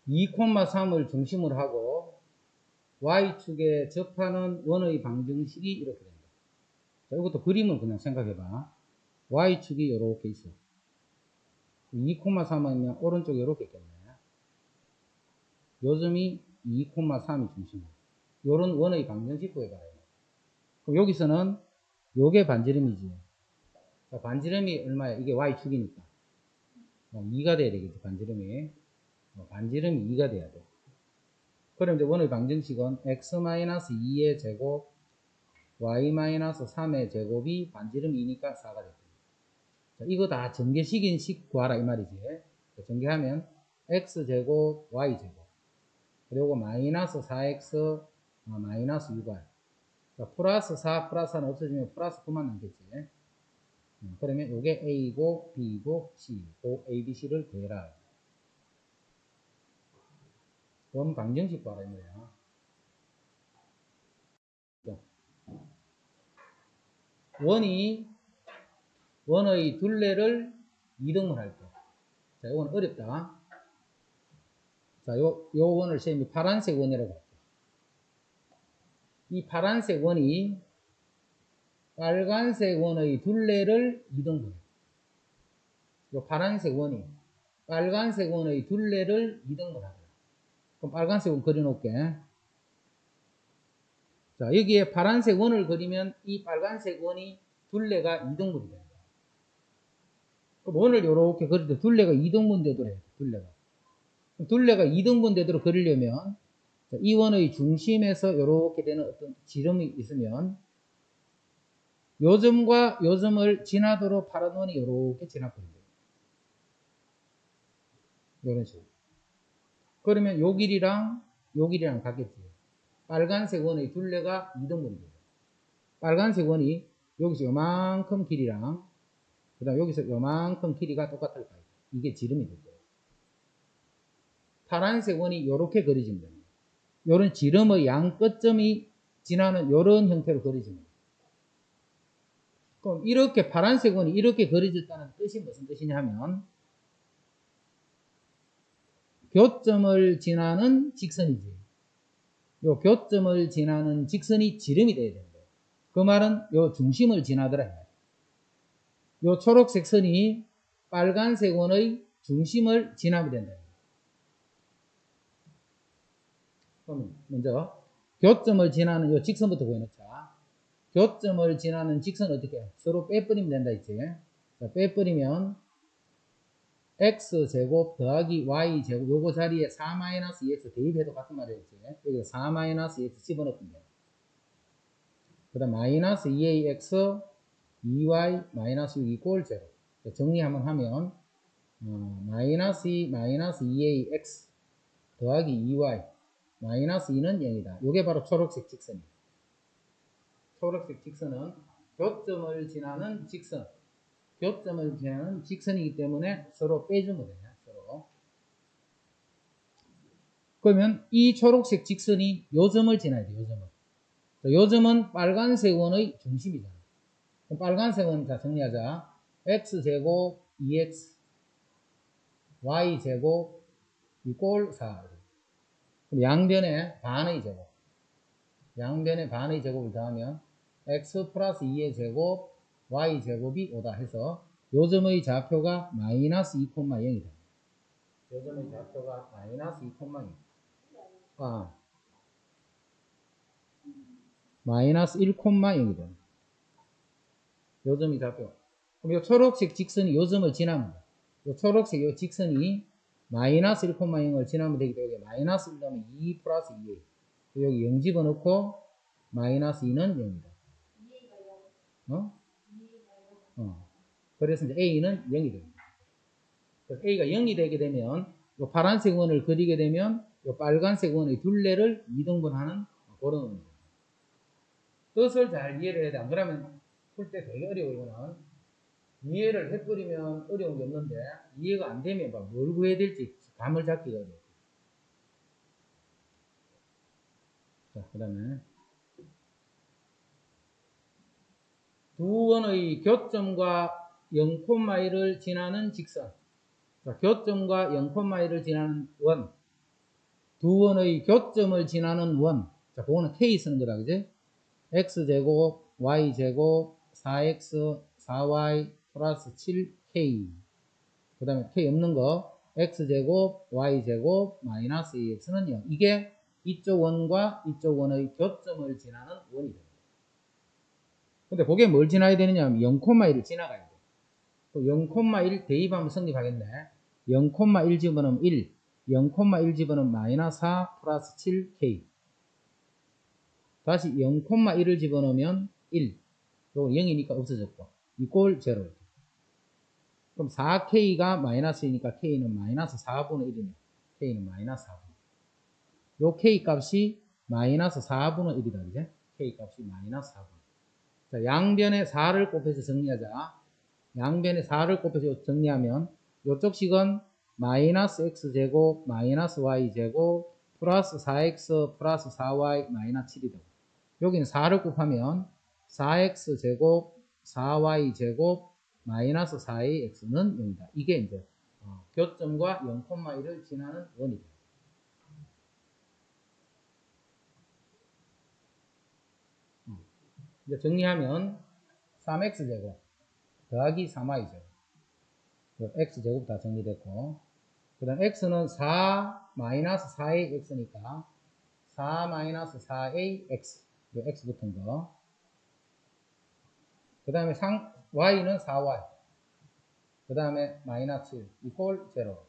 2,3을 중심으로 하고 y축에 접하는 원의 방정식이 이렇게 된다. 자, 이것도 그림을 그냥 생각해봐. y축이 이렇게 있어. 2,3이면 오른쪽에 이렇게 있겠네. 요점이 2,3이 중심이야. 요런 원의 방정식 구해봐요. 그럼 여기서는 요게 반지름이지. 자, 반지름이 얼마야? 이게 y축이니까 2가 돼야 되겠지. 반지름이 반지름이 2가 돼야 돼. 그럼 이제 원의 방정식은 x-2의 제곱 y-3의 제곱이 반지름 2니까 4가 됐다. 자, 이거 다 전개식인 식 구하라 이 말이지. 전개하면 x제곱 y제곱 그리고 마이너스 4x 마이너스 6y. 자, 플러스 4 플러스 4는 없어지면 플러스 9만 남겠지. 그러면 이게 a이고 b이고 c이고 a, b, c를 구해라. 원 방정식 구하라 이 말이야. 원의 둘레를 이등분 할 때. 자, 이건 어렵다. 자, 요 원을 쌤이 파란색 원이라고 할게요. 이 파란색 원이 빨간색 원의 둘레를 이등분해. 요 파란색 원이 빨간색 원의 둘레를 이등분하다. 그럼 빨간색 원 그려놓을게. 자, 여기에 파란색 원을 그리면 이 빨간색 원이 둘레가 이등분이 된다. 그럼 원을 이렇게 그릴 때 둘레가 이등분 되도록 해요. 둘레가 이등분 되도록 그리려면 이 원의 중심에서 이렇게 되는 어떤 지름이 있으면 요점과 요점을 지나도록 파란 원이 이렇게 지나버린다. 이런 식으로. 그러면 요 길이랑 같겠지. 빨간색 원의 둘레가 이등분이 돼요. 빨간색 원이 여기서 요만큼 길이랑 그 다음 여기서 요만큼 길이가 똑같을 거예요. 이게 지름이 될 거예요. 파란색 원이 이렇게 그려지면 됩니다. 요런 지름의 양 끝점이 지나는 요런 형태로 그려지면 됩니다. 그럼 이렇게 파란색 원이 이렇게 그려졌다는 뜻이 무슨 뜻이냐 하면 교점을 지나는 직선이지. 요 교점을 지나는 직선이 지름이 돼야 된다. 그 말은 요 중심을 지나더라. 요 초록색 선이 빨간색 원의 중심을 지나면 된다. 그럼 먼저 교점을 지나는 요 직선부터 보여놓자. 교점을 지나는 직선 어떻게 해? 서로 빼버리면 된다 했지. 자, 빼버리면 x제곱 더하기 y제곱 요거 자리에 4-2x 대입해도 같은 말이었지. 여기서 4-2x 집어넣으면 돼. 그 다음 마이너스 2ax 2y 마이너스 6 이꼴 0. 정리 한번 하면 마이너스 2ax 더하기 2y 마이너스 2는 0이다. 요게 바로 초록색 직선이에요. 초록색 직선은 교점을 지나는 직선. 교점을 지나는 직선이기 때문에 서로 빼주면 돼요. 서로. 그러면 이 초록색 직선이 요점을 지나야 돼요. 요점을. 요점은 빨간색 원의 중심이잖아. 그럼 빨간색 원 자 정리하자. x제곱 2x y제곱 이꼴 4. 그럼 양변에 반의 제곱. 양변에 반의 제곱을 더하면 x 플러스 2의 제곱 y제곱이 5다 해서 요점의 좌표가 마이너스 2,0이다. 요점의 좌표가 마이너스 2,0. 마이너스 1,0이다. 요점의 좌표. 그럼 요 초록색 직선이 요점을 지나면 요 초록색 요 직선이 마이너스 1,0을 지나면 되기 때문에 마이너스 1 넣으면 2 플러스 2. 여기 0 집어넣고 마이너스 2는 0이다. 그래서 이제 A는 0이 됩니다. 그래서 A가 0이 되게 되면 요 파란색 원을 그리게 되면 요 빨간색 원의 둘레를 이등분하는 그런 원입니다. 뜻을 잘 이해를 해야 돼. 안 그러면 풀 때 되게 어려워. 이거는 이해를 해버리면 어려운 게 없는데 이해가 안 되면 뭘 구해야 될지 감을 잡기가 어려워. 자, 그 다음에 두 원의 교점과 0,1를 지나는 직선. 자, 교점과 0,1를 지나는 원. 두 원의 교점을 지나는 원. 자, 그거는 K 쓰는 거다, 그지? X제곱, Y제곱, 4X, 4Y, 플러스 7K. 그 다음에 K 없는 거, X제곱, Y제곱, 마이너스 2X는 0. 이게 이쪽 원과 이쪽 원의 교점을 지나는 원이 됩니다. 근데 그게 뭘 지나야 되느냐 하면 0,1을 지나가야 돼. 0,1 대입하면 성립하겠네. 0,1 집어넣으면 1, 0,1 집어넣으면 마이너스 4 플러스 7K. 다시 0,1을 집어넣으면 1. 요거 0이니까 없어졌고. 이꼴 0. 그럼 4K가 마이너스이니까 K는 마이너스 4분의 1이네. K는 마이너스 4분. 요 K 값이 마이너스 4분의 1이다. 그제? K 값이 마이너스 4분. 자, 양변에 4를 곱해서 정리하자. 양변에 4를 곱해서 정리하면 요쪽 식은 마이너스 x제곱 마이너스 y제곱 플러스 4x 플러스 4y 마이너스 7이다. 여기는 4를 곱하면 4x제곱 4y제곱 마이너스 4의 x는 0이다. 이게 이제 교점과 0,1을 지나는 원이다. 이제 정리하면 3x제곱 더하기 3y제곱 x제곱 다 정리됐고, 그 다음 x는 4 마이너스 4의 x니까 4 마이너스 4의 x, x 붙은 거. 그 다음에 y는 4y, 그 다음에 마이너스 7 이꼴 0.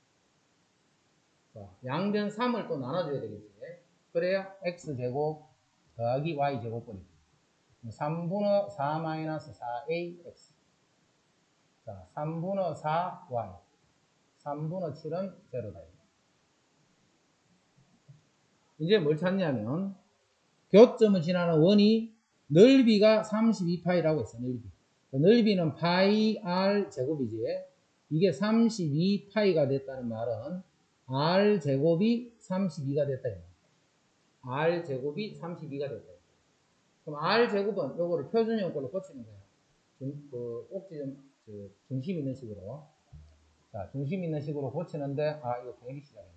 자, 양변 3을 또 나눠줘야 되겠지. 그래야 x제곱 더하기 y제곱분이 3분의 4 마이너스 4a x. 자, 3분의 4y, 3분의 7은 0다. 이제 뭘 찾냐면 교점을 지나는 원이 넓이가 32파이라고 했어. 넓이는 파이 r 제곱이지. 이게 32파이가 됐다는 말은 r 제곱이 32가 됐다. r 제곱이 32가 됐다. 그럼 r 제곱은 요거를 표준형꼴로 고치는 거야. 중심 있는 식으로. 자, 중심 있는 식으로 고치는데, 이거 되기 시작했네.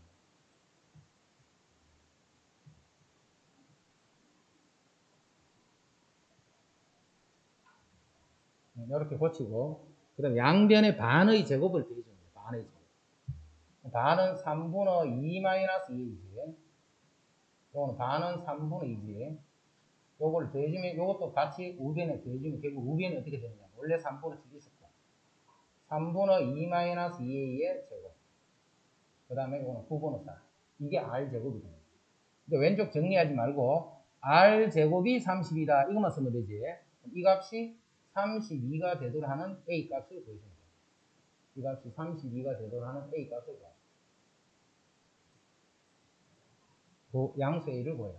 이렇게 고치고, 그 다음에 양변의 반의 제곱을 더해줍니다. 반의 제곱. 반은 3분의 2 마이너스 2이지. 요거는 반은 3분의 2지. 요걸 더해주면, 요것도 같이 우변에 더해주면, 결국 우변이 어떻게 되느냐. 원래 3분의 7이 있었고. 3분의 2 마이너스 2a의 제곱. 그 다음에 이거는 9분의 4. 이게 r제곱이 됩니다. 근데 왼쪽 정리하지 말고, r제곱이 30이다. 이것만 쓰면 되지. 이 값이 32가 되도록 하는 a 값을 구해주면 돼요. 이 값이 32가 되도록 하는 a 값을 구해요. 그 양수 a를 구해요.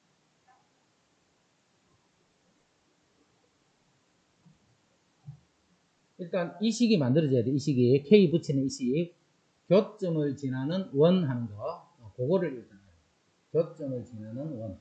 일단 이 식이 만들어져야 돼. 이 식이 k 붙이는 이 식. 교점을 지나는 원 하는 거. 그거를 일단 해요. 교점을 지나는 원.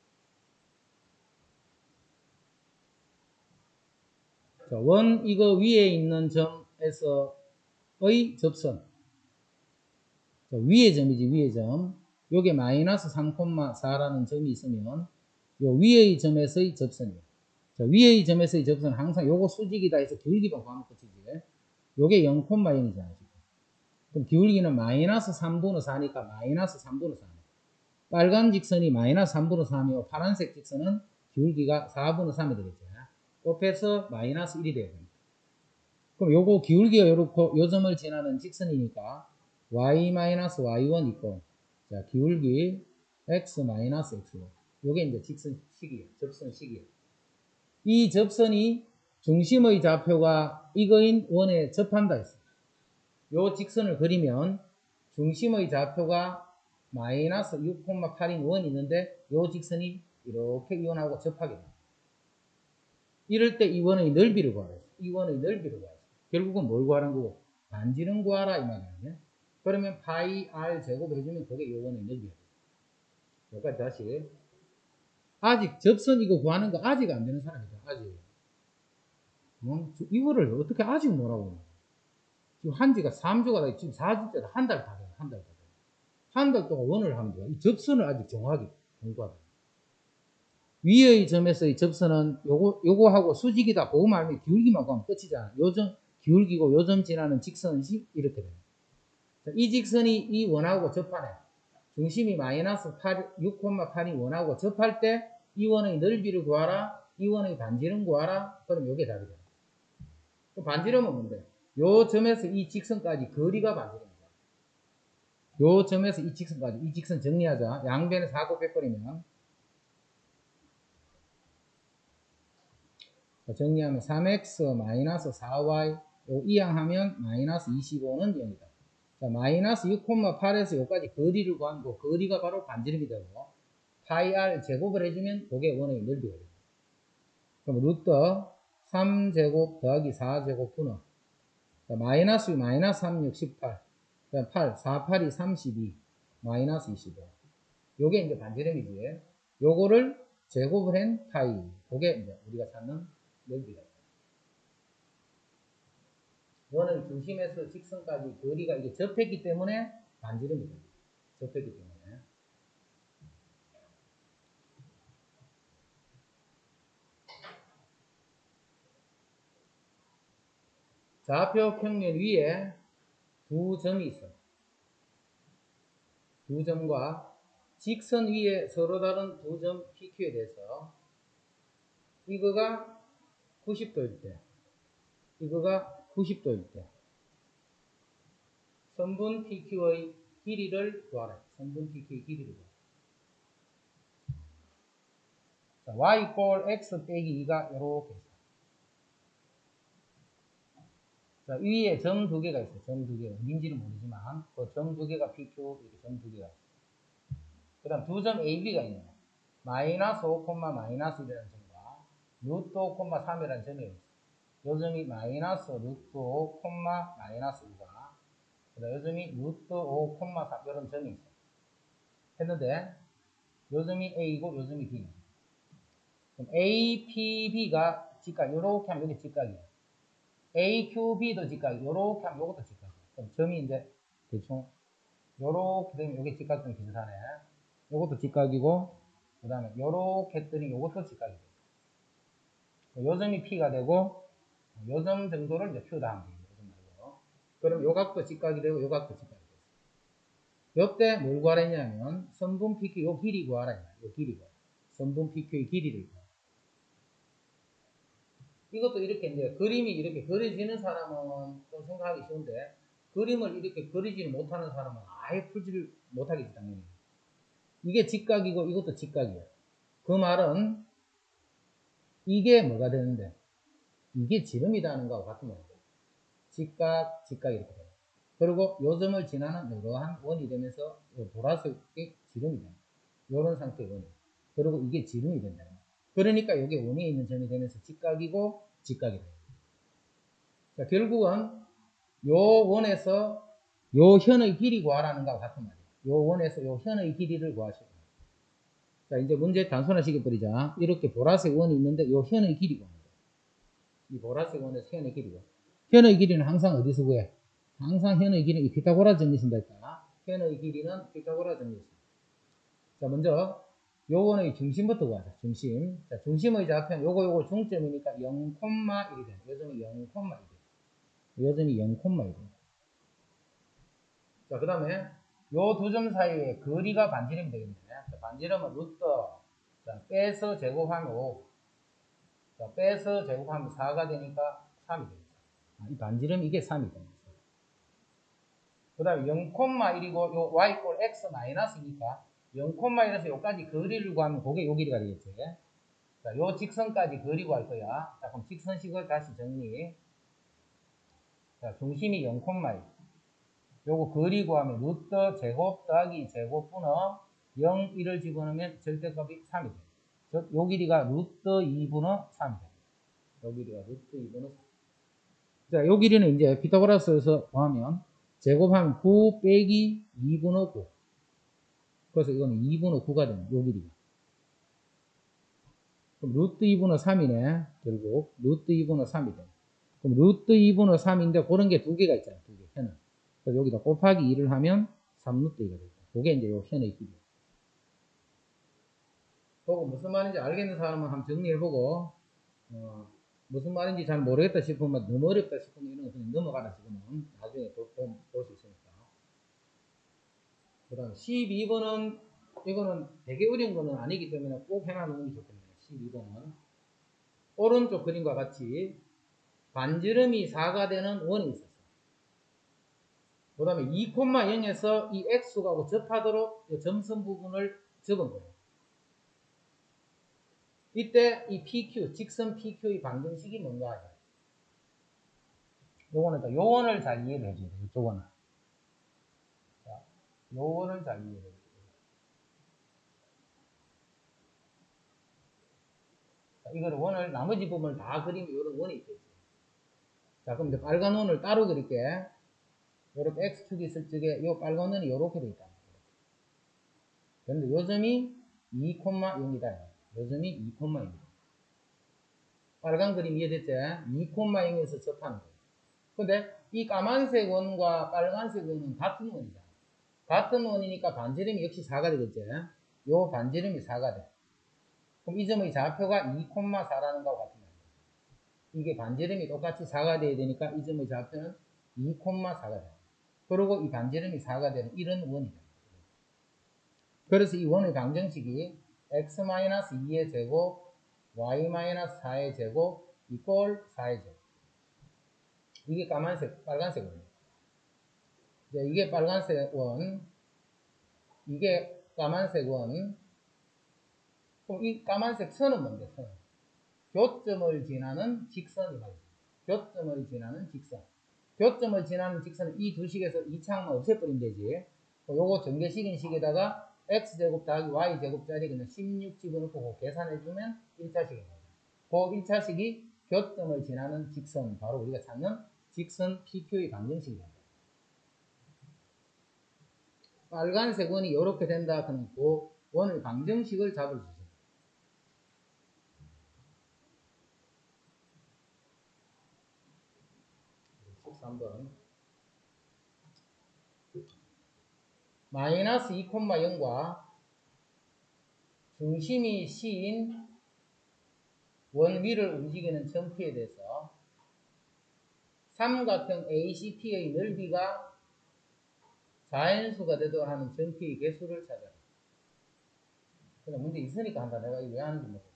자, 원 이거 위에 있는 점에서의 접선. 자, 위의 점이지, 위의 점. 요게 마이너스 3,4라는 점이 있으면 요 위의 점에서의 접선이에요. 자, 위의 점에서의 접선은 항상 요거 수직이다 해서 기울기만 구하면 끝이지. 요게 0,1이잖아, 지금. 그럼 기울기는 마이너스 3분의 4니까 마이너스 3분의 4. 빨간 직선이 마이너스 3분의 3이고 파란색 직선은 기울기가 4분의 3이 되겠죠. 곱해서 마이너스 1이 돼야 됩니다. 그럼 요거 기울기가 요렇고 요 점을 지나는 직선이니까 y-y1 있고, 자, 기울기 x-x. 요게 이제 직선식이에요. 접선식이에요. 이 접선이 중심의 좌표가 이거인 원에 접한다 했어요. 요 직선을 그리면 중심의 좌표가 마이너스 6,8인 원이 있는데 요 직선이 이렇게 이 원하고 접하게 됩니다. 이럴 때 이 원의 넓이를 구하라 했어요. 이 원의 넓이를 구하라 했어요. 결국은 뭘 구하라는 거고? 반지름 구하라 이 말이에요. 그러면 파이 r 제곱 해주면 그게 요 원의 넓이야. 여기까지 다시. 아직 접선 이거 구하는 거 아직 안 되는 사람이다. 아직. 이거를 어떻게 아직 뭐라고? 지금 한지가 3주가 다 지금 4주째다. 한 달 다 돼요. 한 달 다 돼요. 한 달 동안 원을 하면 돼요. 이 접선을 아주 정확하게 공부하다. 위의 점에서의 접선은 요거하고 수직이다 보고 말면 기울기만 가면 끝이잖아. 요점 기울기고 요점 지나는 직선이 이렇게 돼요. 이 직선이 이 원하고 접하네. 중심이 마이너스 6,8이 원하고 접할 때 이 원의 넓이를 구하라. 이 원의 반지름 구하라. 그럼 요게 답이다. 반지름은 뭔데? 요 점에서 이 직선까지 거리가 반지름이다. 요 점에서 이 직선까지, 이 직선 정리하자. 양변에 4 곱해버리면 정리하면 3x 마이너스 4y 요 이항하면 마이너스 25는 0이다. 자, 마이너스 6,8에서 여기까지 거리를 구하면 그 거리가 바로 반지름이 되고 파이 r 제곱을 해주면 그게 원의 넓이가 됩니다. 그럼 루트 3제곱 더하기 4제곱 분은 마이너스 3, 6, 18 8, 4, 8이 32 마이너스 25 요게 이제 반지름이지. 요거를 제곱을 한 파이 그게 이제 우리가 찾는 넓이다. 원의 중심에서 직선까지 거리가 이게 접했기 때문에 반지름이 됩니다. 접했기 때문에. 좌표 평면 위에 두 점이 있어. 두 점과 직선 위에 서로 다른 두 점 PQ에 대해서 이거가 90도일 때, 이거가 90도일 때 선분 PQ의 길이를 구하라. 선분 PQ의 길이를 구하라. 자, y 꼴 x 빼기 2가 이렇게 있어. 자, 위에 점 두 개가 있어요. 점 두 개. 어딘지는 모르지만, 그 점 두 개가 PQ, 이렇게 점 두 개가 있어요. 그 다음 두 점 AB가 있네요. 마이너스 5, 마이너스 1이라는 점과 루트 5, 3이라는 점이 있어요. 요 점이 마이너스 루트 5, 마이너스 2가, 그 다음 요 점이 루트 5, 3, 이런 점이 있어요. 했는데, 요 점이 A이고, 요 점이 B. 그럼 APB가 직각, 요렇게 하면 여기 직각이에요. AQB도 직각이, 요렇게 하면 요것도 직각이에요. 그럼 점이 이제 대충 요렇게 되면 요게 직각점 비슷하네. 요것도 직각이고, 그 다음에 요렇게 했더니 요것도 직각이 돼요. 요 점이 P가 되고, 요 점 정도를 이제 Q다 하면 돼요. 그럼 요 각도 직각이 되고, 요 각도 직각이 돼요. 요때 뭘 구하랬냐면, 선분 PQ 요 길이 구하라. 요 길이 구하라. 선분 PQ의 길이를 구하라. 이것도 이렇게 이제 그림이 이렇게 그려지는 사람은 좀 생각하기 쉬운데 그림을 이렇게 그리지 못하는 사람은 아예 풀지를 못하겠지 당연히. 이게 직각이고 이것도 직각이에요. 그 말은 이게 뭐가 되는데 이게 지름이라는 거하고 같은 말이에요. 직각, 직각 이렇게 돼요. 그리고 요 점을 지나는 이러한 원이 되면서 보라색이 지름이 돼요. 이런 상태의 원이. 그리고 이게 지름이 된다. 그러니까 이게 원에 있는 점이 되면서 직각이고 직각이 돼요. 자, 결국은 요 원에서 요 현의 길이 구하라는 거하고 같은 말이에요. 요 원에서 요 현의 길이를 구하시고. 자, 이제 문제 단순화시켜 버리자. 이렇게 보라색 원이 있는데 요 현의 길이 구합니다. 이 보라색 원에서 현의 길이고. 현의 길이는 항상 어디서 구해? 항상 현의 길이는 피타고라 정리신다 했다. 현의 길이는 피타고라 정리신. 자, 먼저 요 원의 중심부터 구하자. 중심. 자, 중심의 좌표는 요거 중점이니까 0,1이 돼. 요 점이 0,1이 돼. 요 점이 0,1이 돼. 자, 그 다음에 요 두 점 사이에 거리가 반지름이 되겠네. 자, 반지름은 루트, 자, 빼서 제곱하면 5. 자, 빼서 제곱하면 4가 되니까 3이 되겠죠. 이 반지름 이게 3이 됩니다. 그 다음에 0,1이고 요 y꼴 x 마이너스니까 0,1에서 요까지 거리를 구하면 그게 요 길이가 되겠지. 자, 요 직선까지 거리 구할 거야. 자, 그럼 직선식을 다시 정리. 자, 중심이 0,1. 요거 거리 구하면 루트 제곱 더하기 제곱분의 0, 1을 집어넣으면 절대값이 3이 돼요. 즉, 요 길이가 루트 2분의 3이 돼요. 요 길이가 루트 2분의 3. 자, 요 길이는 이제 피타고라스에서 구하면 제곱하면 9 빼기 2분의 9. 그래서 이거는 2분의 9가 되는 요 길이가. 그럼 루트 2분의 3이네. 결국 루트 2분의 3이 돼. 그럼 루트 2분의 3인데 그런 게 두 개가 있잖아. 두 개. 해는. 그래서 여기다 곱하기 2를 하면 3루트 2가 되죠. 그게 이제 요 현의 길이. 보고 무슨 말인지 알겠는 사람은 한번 정리해보고, 무슨 말인지 잘 모르겠다 싶으면, 너무 어렵다 싶으면 이런 거 그냥 넘어가라 지금은. 나중에 볼 수 있으니까. 그 다음 12번은, 이거는 되게 어려운 거는 아니기 때문에 꼭 해놔놓는 게 좋겠네요. 12번은. 오른쪽 그림과 같이 반지름이 4가 되는 원이 있었어요. 그 다음에 2,0에서 이 x하고 접하도록 점선 부분을 접은 거예요. 이때 이 PQ, 직선 PQ의 방정식이 뭔가 하죠. 요거는 요 원을 잘 이해를 해줘야 돼요. 이쪽 원을. 자, 요 원을 잘 이해를 해줘야 돼요. 자, 이거를 원을, 나머지 부분을 다 그리면 요런 원이 있겠죠. 자, 그럼 이제 빨간 원을 따로 그릴게. 요렇게 X축이 있을 적에 요 빨간 원이 요렇게 돼 있다. 그런데 요 점이 2,0이다. 요 점이 2,0입니다. 빨간 그림 이해됐죠? 2,0에서 접하는 거예요. 근데 이 까만색 원과 빨간색 원은 같은 원이잖아. 같은 원이니까 반지름이 역시 4가 되겠죠? 요 반지름이 4가 돼. 그럼 이 점의 좌표가 2,4라는 거하고 같은 거예요. 이게 반지름이 똑같이 4가 돼야 되니까 이 점의 좌표는 2,4가 돼. 그리고 이 반지름이 4가 되는 이런 원이다. 그래서 이 원의 방정식이 x-2의 제곱, y-4의 제곱, 이꼴 4의 제곱. 이게 까만색, 빨간색 원이에요. 이게 빨간색 원, 이게 까만색 원. 그럼 이 까만색 선은 뭔데, 선? 교점을 지나는 직선이 말이죠. 교점을 지나는 직선. 교점을 지나는 직선은 이 두 식에서 이 창만 없애버리면 되지. 요거 전개식인 식에다가 x제곱 더하기 y제곱짜리 그냥 16 집어넣고 계산해주면 1차식입니다. 그 1차식이 교점을 지나는 직선, 바로 우리가 찾는 직선 PQ의 방정식입니다. 빨간색 원이 이렇게 된다. 그러면 그 원의 방정식을 잡아주세요. 13번. 마이너스 2,0과 중심이 C인 원 위를 움직이는 점피에 대해서 삼각형 ACP의 넓이가 자연수가 되도록 하는 점피의 개수를 찾아라. 그냥 문제 있으니까 한다. 내가 이거 왜 하는지 모르겠어.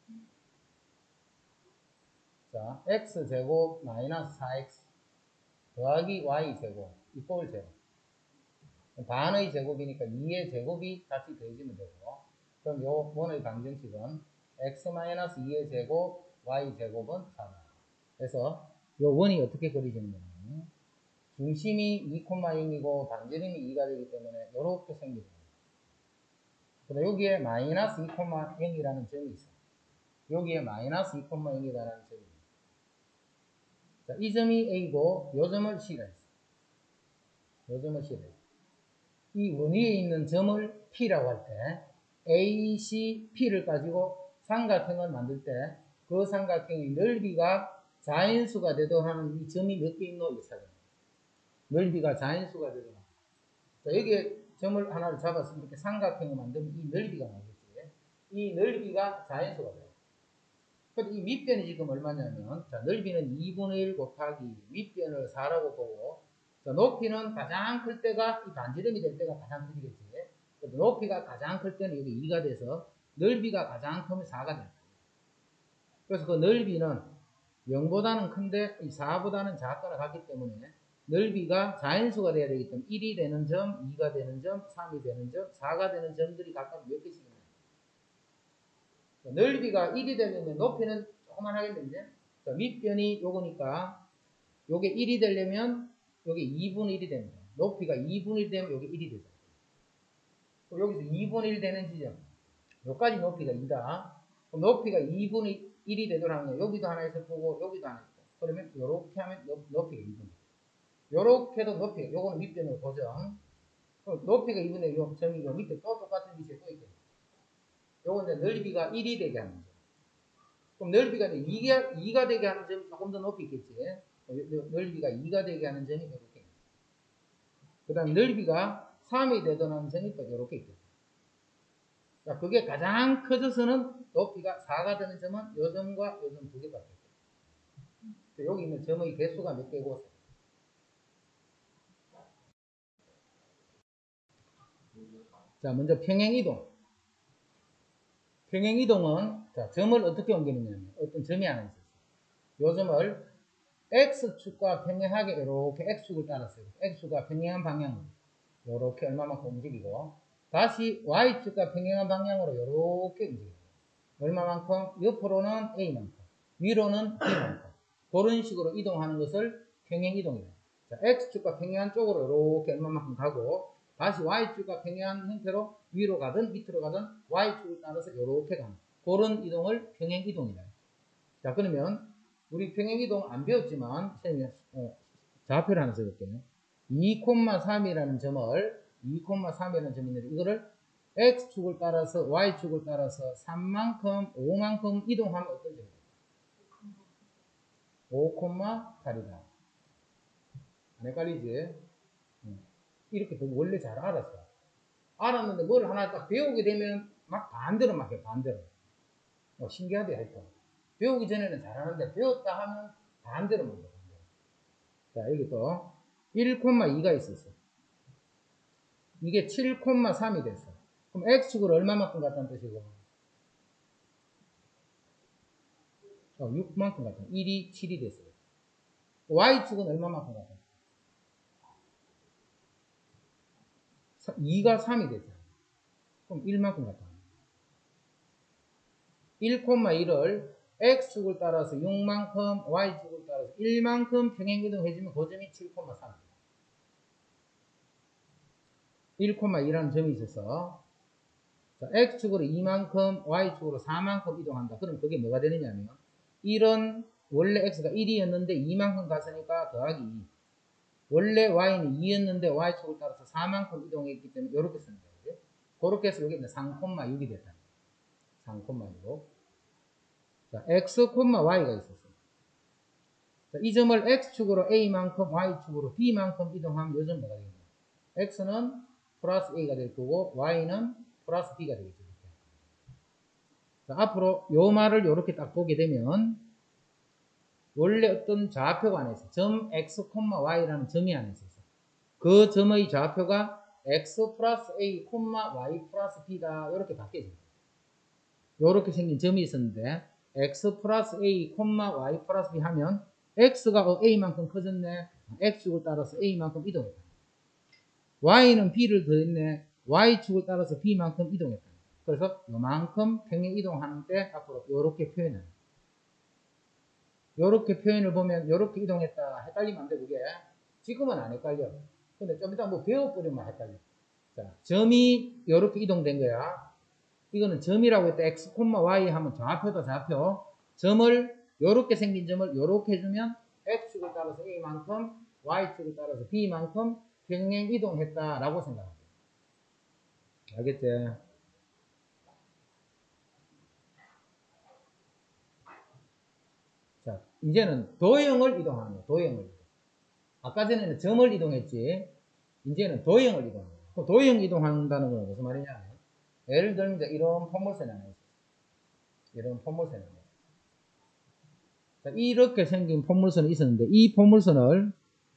자, x제곱 마이너스 4x 더하기 y제곱 이꼴 제곱. 반의 제곱이니까 2의 제곱이 같이 더해지면 되고, 그럼 요 원의 방정식은 x-2의 제곱 y제곱은 4다. 그래서 요 원이 어떻게 그려지는 거냐면 중심이 2,0이고 반지름이 2가 되기 때문에 이렇게 생깁니다. 근데 여기에 마이너스 2,0이라는 점이 있어요. 여기에 마이너스 2,0이라는 점이 있어요. 자, 이 점이 A고 요 점을 C라 했어요. 요 점을 C라 했어요. 이 원 위에 있는 점을 P라고 할 때 A, C, P를 가지고 삼각형을 만들 때 그 삼각형의 넓이가 자연수가 되도록 하는 이 점이 몇 개 있노? 이거 찾아요. 넓이가 자연수가 되도록. 자, 여기에 점을 하나를 잡아서 이렇게 삼각형을 만들면 이 넓이가 나오겠지. 이 넓이가 자연수가 돼요. 근데 이 밑변이 지금 얼마냐면, 자, 넓이는 2분의 1 곱하기 밑변을 4라고 보고, 자, 높이는 가장 클 때가 이 반지름이 될 때가 가장 크겠지. 높이가 가장 클 때는 여기 2가 돼서 넓이가 가장 크면 4가 된다. 그래서 그 넓이는 0보다는 큰데 이 4보다는 작거나 같기 때문에 넓이가 자연수가 돼야 되기 때문에 1이 되는 점, 2가 되는 점, 3이 되는 점, 4가 되는 점들이 각각 몇 개씩 있나요? 넓이가 1이 되려면 높이는 조그만 하겠는데, 자, 밑변이 요거니까 요게 1이 되려면 요게 2분의 1이 됩니다. 높이가 2분의 1 되면 요게 1이 되죠. 여기서 2분의 1 되는 지점, 요까지 높이가 2다. 그럼 높이가 2분의 1이 되도록 하면 여기도 하나 있을 거고 여기도 하나 있고, 그러면 요렇게 하면 높이가 2분의 1. 요렇게도 높이가, 요거는 밑변으로 고정. 그럼 높이가 2분의 1, 요 점이 요 밑에 또 똑같은 위치에 또 있겠네. 요건 이제 넓이가 1이 되게 하는 점. 그럼 넓이가 2가 되게 하는 점이 조금 더 높이 있겠지. 넓이가 2가 되게 하는 점이 이렇게. 그 다음 넓이가 3이 되던 점이 또 이렇게 있겠죠. 자, 그게 가장 커져서는 높이가 4가 되는 점은 요 점과 요 점 두 개가 되겠죠. 여기 있는 점의 개수가 몇 개고. 자, 먼저 평행이동. 평행이동은 자, 점을 어떻게 옮기느냐면 어떤 점이 하나 있었어요. 요 점을 X축과 평행하게 이렇게 X축을 따라서 X축과 평행한 방향으로 이렇게 얼마만큼 움직이고 다시 Y축과 평행한 방향으로 이렇게 움직여요. 얼마만큼? 옆으로는 A만큼, 위로는 B만큼. 그런 식으로 이동하는 것을 평행이동이래요. 자, X축과 평행한 쪽으로 이렇게 얼마만큼 가고 다시 Y축과 평행한 형태로 위로 가든 밑으로 가든 Y축을 따라서 이렇게 가는 그런 이동을 평행이동이래요. 자, 그러면 우리 평행이동 안 배웠지만 좌표를 하나 써볼게요. 2,3이라는 점을 2,3이라는 점이 있는데 이거를 X축을 따라서 Y축을 따라서 3만큼 5만큼 이동하면 어떤 점이에요? 5,8이다. 안 헷갈리지? 이렇게 원래 잘 알았어. 알았는데 뭘 하나 딱 배우게 되면 막 반대로 막 해, 반대로. 신기하대, 하여튼. 배우기 전에는 잘하는데 배웠다 하면 반대로 만들어. 자, 여기 또 1,2가 있었어. 이게 7,3이 됐어. 그럼 X축으로 얼마만큼 같다는 뜻이고? 6만큼 같다. 1이 7이 됐어요. Y축은 얼마만큼 같다? 2가 3이 됐잖아. 그럼 1만큼 같다. 1,1을 X축을 따라서 6만큼, Y축을 따라서 1만큼 평행이동해주면 그 점이 7,3. 1,2라는 점이 있어서 자, X축으로 2만큼, Y축으로 4만큼 이동한다. 그럼 그게 뭐가 되느냐면 1은 원래 X가 1이었는데 2만큼 갔으니까 더하기 2. 원래 Y는 2였는데 Y축을 따라서 4만큼 이동했기 때문에 이렇게 쓰는 거예요. 그렇게 해서 여기 3,6이 됐다. 3,6. 자, X, Y가 있었어요. 자, 이 점을 X축으로 A만큼, Y축으로 B만큼 이동하면 이 점 뭐가 되겠냐. X는 플러스 A가 될 거고, Y는 플러스 B가 되겠죠. 자, 앞으로 요 말을 이렇게 딱 보게 되면, 원래 어떤 좌표가 안에 있어. 점 X, Y라는 점이 안에 있었어. 그 점의 좌표가 X 플러스 A, Y 플러스 B다. 이렇게 바뀌어집니다. 이렇게 생긴 점이 있었는데, X 플러스 A, Y 플러스 B 하면, X가 A만큼 커졌네. X축을 따라서 A만큼 이동했다. Y는 B를 더했네. Y축을 따라서 B만큼 이동했다. 그래서 요만큼 평행 이동하는데 앞으로 요렇게 표현해요. 요렇게 표현을 보면 요렇게 이동했다. 헷갈리면 안 돼, 그게. 지금은 안 헷갈려. 근데 좀 이따 뭐 배워버리면 헷갈려. 자, 점이 요렇게 이동된 거야. 이거는 점이라고 했다. X, Y 하면 좌표다, 좌표. 점을, 요렇게 생긴 점을 요렇게 해주면 X축을 따라서 A만큼, Y축을 따라서 B만큼 평행 이동했다라고 생각합니다. 알겠지? 자, 이제는 도형을 이동하는 거예요. 도형을. 아까 전에는 점을 이동했지. 이제는 도형을 이동하는 거예요. 그 도형 이동한다는 건 무슨 말이냐? 예를 들면 이런 포물선이 하나 있어요. 이런 포물선이 하나 있어요. 자, 이렇게 생긴 포물선이 있었는데 이 포물선을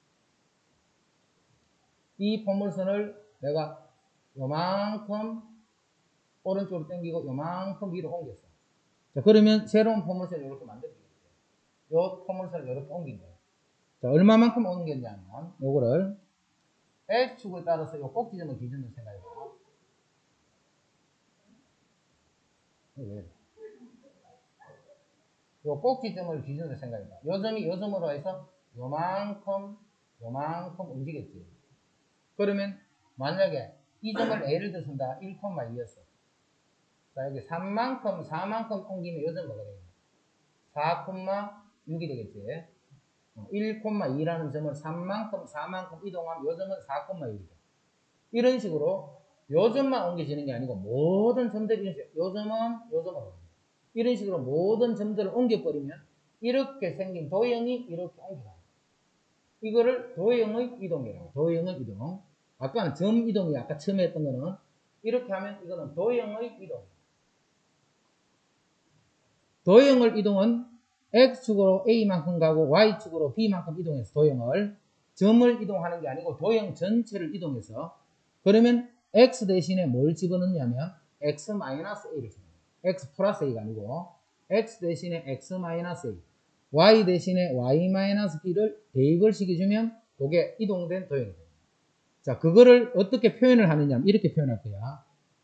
내가 요만큼 오른쪽으로 당기고 요만큼 위로 옮겼어. 자, 그러면 새로운 포물선을 이렇게 만들어주겠어요. 요 포물선을 이렇게 옮긴 거예요. 자, 얼마만큼 옮겼냐면 요거를 X축을 따라서 요 꼭지점을 기준으로 생각해봐. 요 꼭지점을 기준으로 생각해봐. 요 점이 요 점으로 해서 요만큼 움직였지. 그러면 만약에 이 점을 A를 들어선다. 1,2였어. 자, 여기 3만큼, 4만큼 옮기면 요 점 뭐가 되겠냐? 4,6이 되겠지. 1,2라는 점을 3만큼, 4만큼 이동하면 요 점은 4,6이다. 이런 식으로 요 점만 옮겨지는 게 아니고 모든 점들이 이런 식으로 요 점은 요 점으로 이런 식으로 모든 점들을 옮겨버리면 이렇게 생긴 도형이 이렇게 옮겨가요. 이거를 도형의 이동이라고. 도형의 이동. 아까는 점 이동이 아까 처음에 했던 거는 이렇게 하면 이거는 도형의 이동. 도형을 이동은 X축으로 A만큼 가고 Y축으로 B만큼 이동해서 도형을 점을 이동하는 게 아니고 도형 전체를 이동해서 그러면 X 대신에 뭘 집어넣냐면 X-A를 집어넣어요. X 플러스 A가 아니고 X 대신에 X-A Y 대신에 Y-B를 대입을 시켜주면 그게 이동된 도형이 됩니다. 자, 그거를 어떻게 표현을 하느냐 이렇게 표현할 거야.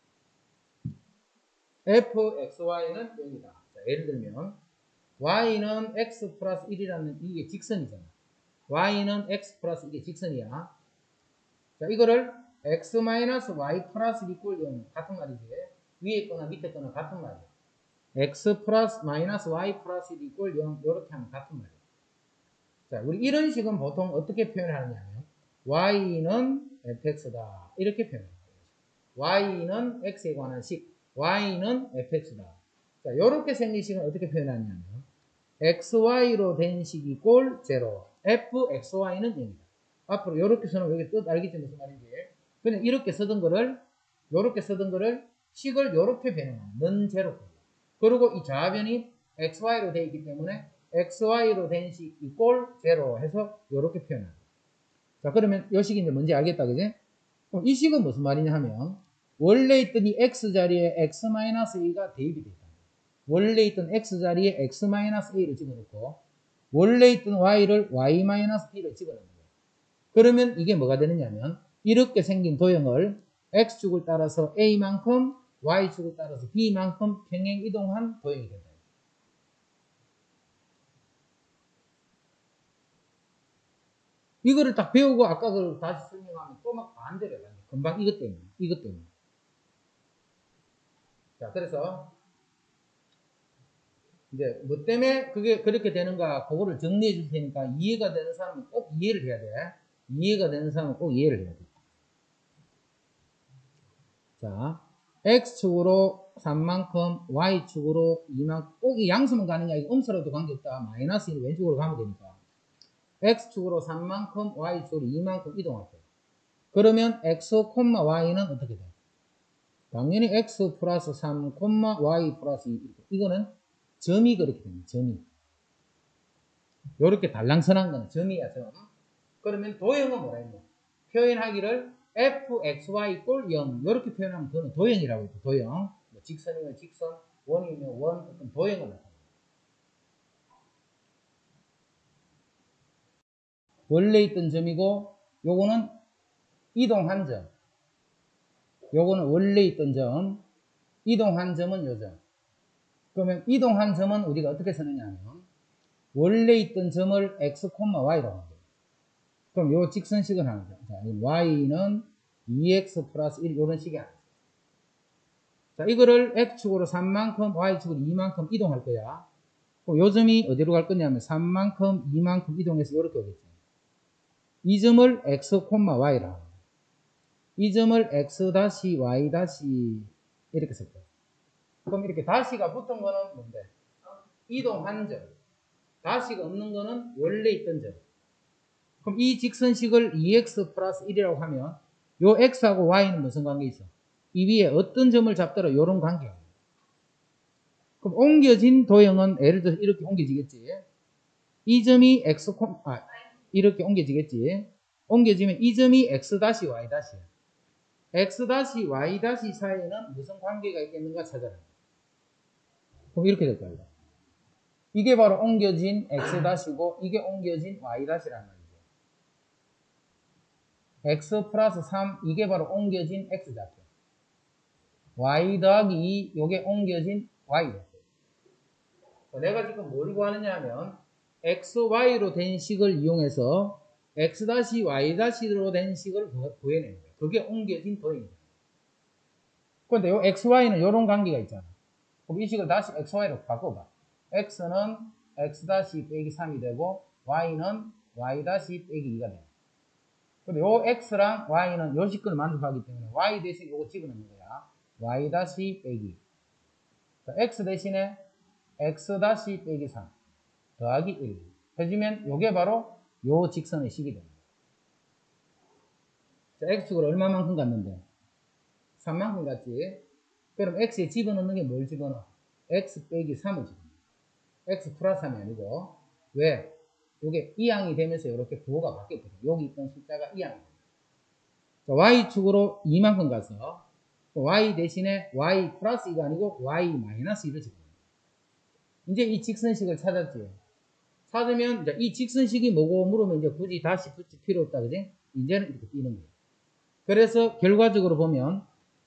fxy는 0이다. 자, 예를 들면 y는 x 플러스 1이라는 이게 직선이잖아. y는 x 플러스 이게 직선이야. 자, 이거를 x 마이너스 y 플러스 이꼴 0 같은 말이지. 위에 거나 밑에 거나 같은 말이야. x 플러스 마이너스 y 플러스 이꼴 0 이렇게 하면 같은 말이야. 자, 우리 이런 식은 보통 어떻게 표현하느냐면 y는 fx다 이렇게 표현해요. y는 x에 관한 식 y는 fx다. 자, 이렇게 생긴 식은 어떻게 표현하냐면 xy로 된 식이 꼴 0 fxy는 0이다. 앞으로 이렇게 쓰면 여기 뜻 알겠지 무슨 말인지. 그냥 이렇게 쓰던 거를 식을 이렇게 변해놔. 넌 제로. 그리고 이 좌변이 xy로 되어 있기 때문에 xy로 된 식이 꼴 0 해서 이렇게 표현합니다. 자, 그러면 이 식이 이제 뭔지 알겠다, 그지? 그럼 이 식은 무슨 말이냐 하면 원래 있던 이 x 자리에 x-a가 대입이 됐다. 원래 있던 x 자리에 x-a를 집어넣고 원래 있던 y를 y-b를 집어넣는 거예요. 그러면 이게 뭐가 되느냐면 이렇게 생긴 도형을 x축을 따라서 a만큼 y축을 따라서 b만큼 평행 이동한 도형이 된다. 이거를 딱 배우고 아까 그걸 다시 설명하면 또 막 반대로 해요. 금방 이것 때문에. 자, 그래서 이제 뭐 때문에 그게 그렇게 되는가 그거를 정리해 줄 테니까 이해가 되는 사람은 꼭 이해를 해야 돼. 이해가 되는 사람은 꼭 이해를 해야 돼. 자, x축으로 3만큼 y축으로 2만큼 꼭 이 양수만 가느냐 이거 음수라도 관계없다. 마이너스 1 왼쪽으로 가면 되니까 x축으로 3만큼 y축으로 2만큼 이동할 거예요. 그러면 x, y는 어떻게 돼? 당연히 x 플러스 3, y 플러스 2 이거는 점이 그렇게 됩니다. 점이. 요렇게 달랑선한 거는 점이야, 점. 그러면 도형은 뭐라 했냐? 표현하기를 fxy 꼴 0 요렇게 표현하면 그거는 도형이라고 했고 도형. 뭐 직선이면 직선, 원이면 원, 어떤 도형을 나타냅니다. 원래 있던 점이고 요거는 이동한 점. 요거는 원래 있던 점, 이동한 점은 요 점. 그러면 이동한 점은 우리가 어떻게 쓰느냐 하면 원래 있던 점을 x, y라고 합니다. 그럼 요 직선식은 하는 거죠. 자, y는 2x 플러스 1 이런 식이 하는 거죠. 자, 이거를 x축으로 3만큼 y축으로 2만큼 이동할 거야. 그럼 요 점이 어디로 갈 거냐면 3만큼 2만큼 이동해서 이렇게 오겠죠. 이 점을 x, y라 합니다. 이 점을 x 다시 y 다시 이렇게 쓸 거예요. 그럼 이렇게 다시가 붙은 거는 뭔데? 이동한 점. 다시가 없는 거는 원래 있던 점. 그럼 이 직선식을 2x 플러스 1이라고 하면 요 x하고 y는 무슨 관계 있어? 이 위에 어떤 점을 잡더라 요런 관계입니다. 그럼 옮겨진 도형은 예를 들어서 이렇게 옮겨지겠지. 이 점이 이렇게 옮겨지겠지. 옮겨지면 이 점이 x 다시 y 다시야. x 다시 y 다시 사이에는 무슨 관계가 있겠는가 찾아라. 그럼 이렇게 될 거예요. 이게 바로 옮겨진 x 다시고 이게 옮겨진 y 다시라는 말이죠. x 플러스 3 이게 바로 옮겨진 x 좌표. y 더하기 2 이게 옮겨진 y 좌표. 내가 지금 뭘 구하느냐 하면 x, y로 된 식을 이용해서 x 다시 y 다시로 된 식을 구해내는 거예요. 그게 옮겨진 도형입니다. 그런데 요 x, y는 이런 관계가 있잖아. 그럼 이 식을 다시 x, y로 바꿔봐. x는 x 다시 빼기 3이 되고 y는 y 다시 빼기 2가 돼. 근데 요 x랑 y는 요 식근을 만족하기 때문에 y 대신 요거 집어넣는 거야. y 다시 빼기. 자, x 대신에 x 다시 빼기 3 더하기 1 해주면 요게 바로 요 직선의 식이 됩니다. 자, x축으로 얼마만큼 갔는데? 3만큼 갔지? 그럼 x에 집어넣는 게 뭘 집어넣어? x 빼기 3을 집어넣어. x 플러스 3이 아니고. 왜? 이게 이항이 되면서 이렇게 부호가 바뀌었거든. 여기 있던 숫자가 이항이 됩니다. 자, y축으로 2만큼 가서 y 대신에 y 플러스 2가 아니고 y 마이너스 2를 집어넣어. 이제 이 직선식을 찾았지. 찾으면 이제 이 직선식이 뭐고 물으면 이제 굳이 다시 붙일 필요 없다. 그지? 이제는 이렇게 띄는 거예요. 그래서 결과적으로 보면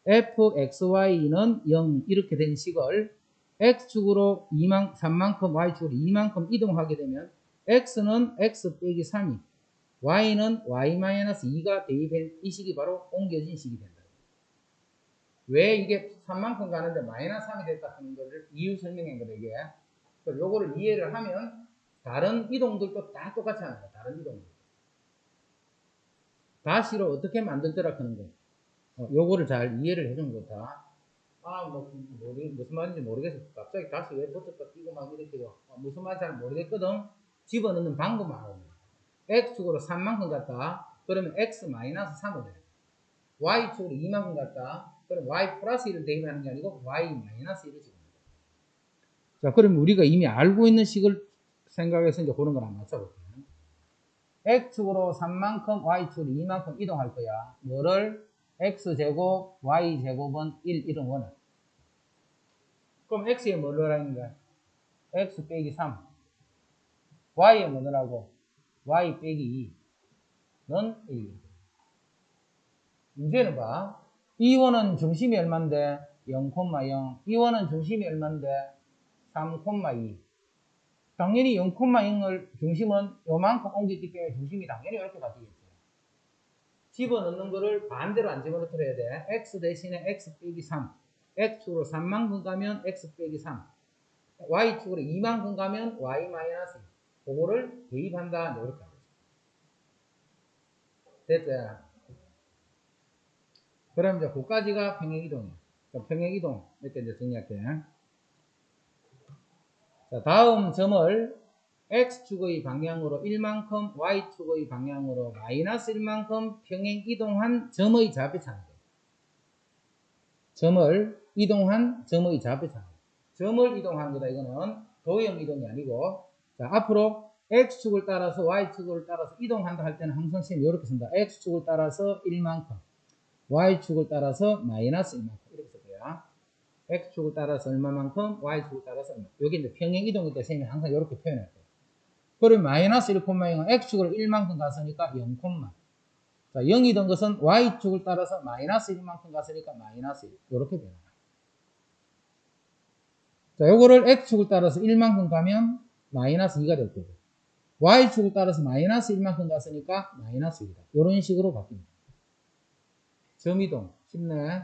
fxy는 0 이렇게 된 식을 x축으로 3만큼 y축으로 2만큼 이동하게 되면 x는 x 빼기 3이 y는 y-2가 대입한 이 식이 바로 옮겨진 식이 된다. 왜 이게 3만큼 가는데 마이너스 3이 됐다 하는 것을 이유 설명한 거다 이게. 그래서 요거를 이해를 하면 다른 이동들도 다 똑같이 하는 거야. 다른 이동들. 다시로 어떻게 만들더라 하는 거. 요거를 잘 이해를 해주는 거다. 무슨 말인지 모르겠어. 갑자기 다시 왜 붙었다 뛰고 막 이렇게요. 무슨 말인지 잘 모르겠거든. 집어넣는 방법만 하고. x축으로 3만큼 갔다. 그러면 x-3을 돼. y축으로 2만큼 갔다. 그럼 y 플러스 1을 대입하는 게 아니고 y-1을 집어넣는 거야. 자, 그럼 우리가 이미 알고 있는 식을 생각해서 이제 그런 걸 한번 맞춰볼게요. x축으로 3만큼, y축으로 2만큼 이동할 거야. 뭐를? x제곱, y제곱은 1 이런 원을. 그럼 x에 뭐 넣으라는 거야? x 빼기 3. y에 뭐 넣으라고? y 빼기 2는 1. 문제는 봐. 이 원은 중심이 얼만데? 0,0. 이 원은 중심이 얼만데? 3,2. 당연히 0,0을 중심은 요만큼 옮겼기 때문에 중심이 당연히 이렇게 바뀌겠죠. 집어넣는 거를 반대로 안 집어넣어야 돼. x 대신에 x 빼기 3. x축으로 3만큼 가면 x 빼기 3. y축으로 2만큼 가면 y 마이너스 2. 그거를 대입한다. 이렇게 하죠. 됐죠? 그럼 이제 그까지가 평행이동이에요. 평행이동 이렇게 이제 정리할게요. 자, 다음 점을 x축의 방향으로 1만큼, y축의 방향으로 마이너스 1만큼 평행 이동한 점의 좌표 찾는 거예요. 점을 이동한 점의 좌표 찾는 거예요. 점을 이동한 거다. 이거는 도형 이동이 아니고, 자, 앞으로 x축을 따라서 y축을 따라서 이동한다 할 때는 항상 선생님이 이렇게 쓴다. x축을 따라서 1만큼, y축을 따라서 마이너스 1만큼 이렇게 쓸 거야. x축을 따라서 얼마만큼, y축을 따라서 얼마. 여기 이제 평행 이동일 때 선생님이 항상 이렇게 표현할 거예요. 그리고 마이너스 1,0은 x축으로 1만큼 갔으니까 0, 자, 0이던 것은 y축을 따라서 마이너스 1만큼 갔으니까 마이너스 1. 이렇게 되는 거예요. 자, 요거를 x축을 따라서 1만큼 가면 마이너스 2가 될 거고, y축을 따라서 마이너스 1만큼 갔으니까 마이너스 2다. 이런 식으로 바뀝니다. 점이동. 쉽네.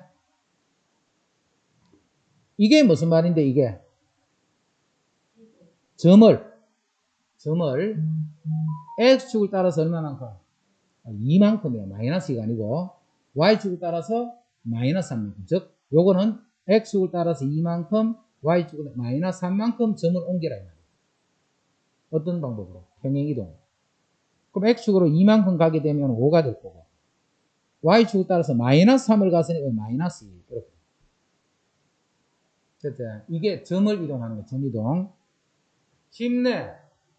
이게 무슨 말인데, 이게? 점을 x축을 따라서 얼마만큼? 2만큼이에요. 마이너스 2가 아니고 y축을 따라서 마이너스 3만큼. 즉 요거는 x축을 따라서 2만큼 y축을 마이너스 3만큼 점을 옮기라. 어떤 방법으로? 평행이동. 그럼 x축으로 2만큼 가게 되면 5가 될 거고, y축을 따라서 마이너스 3을 갔으니까 마이너스 2. 이렇게. 됐죠? 이게 점을 이동하는 거예요. 점이동. 쉽네.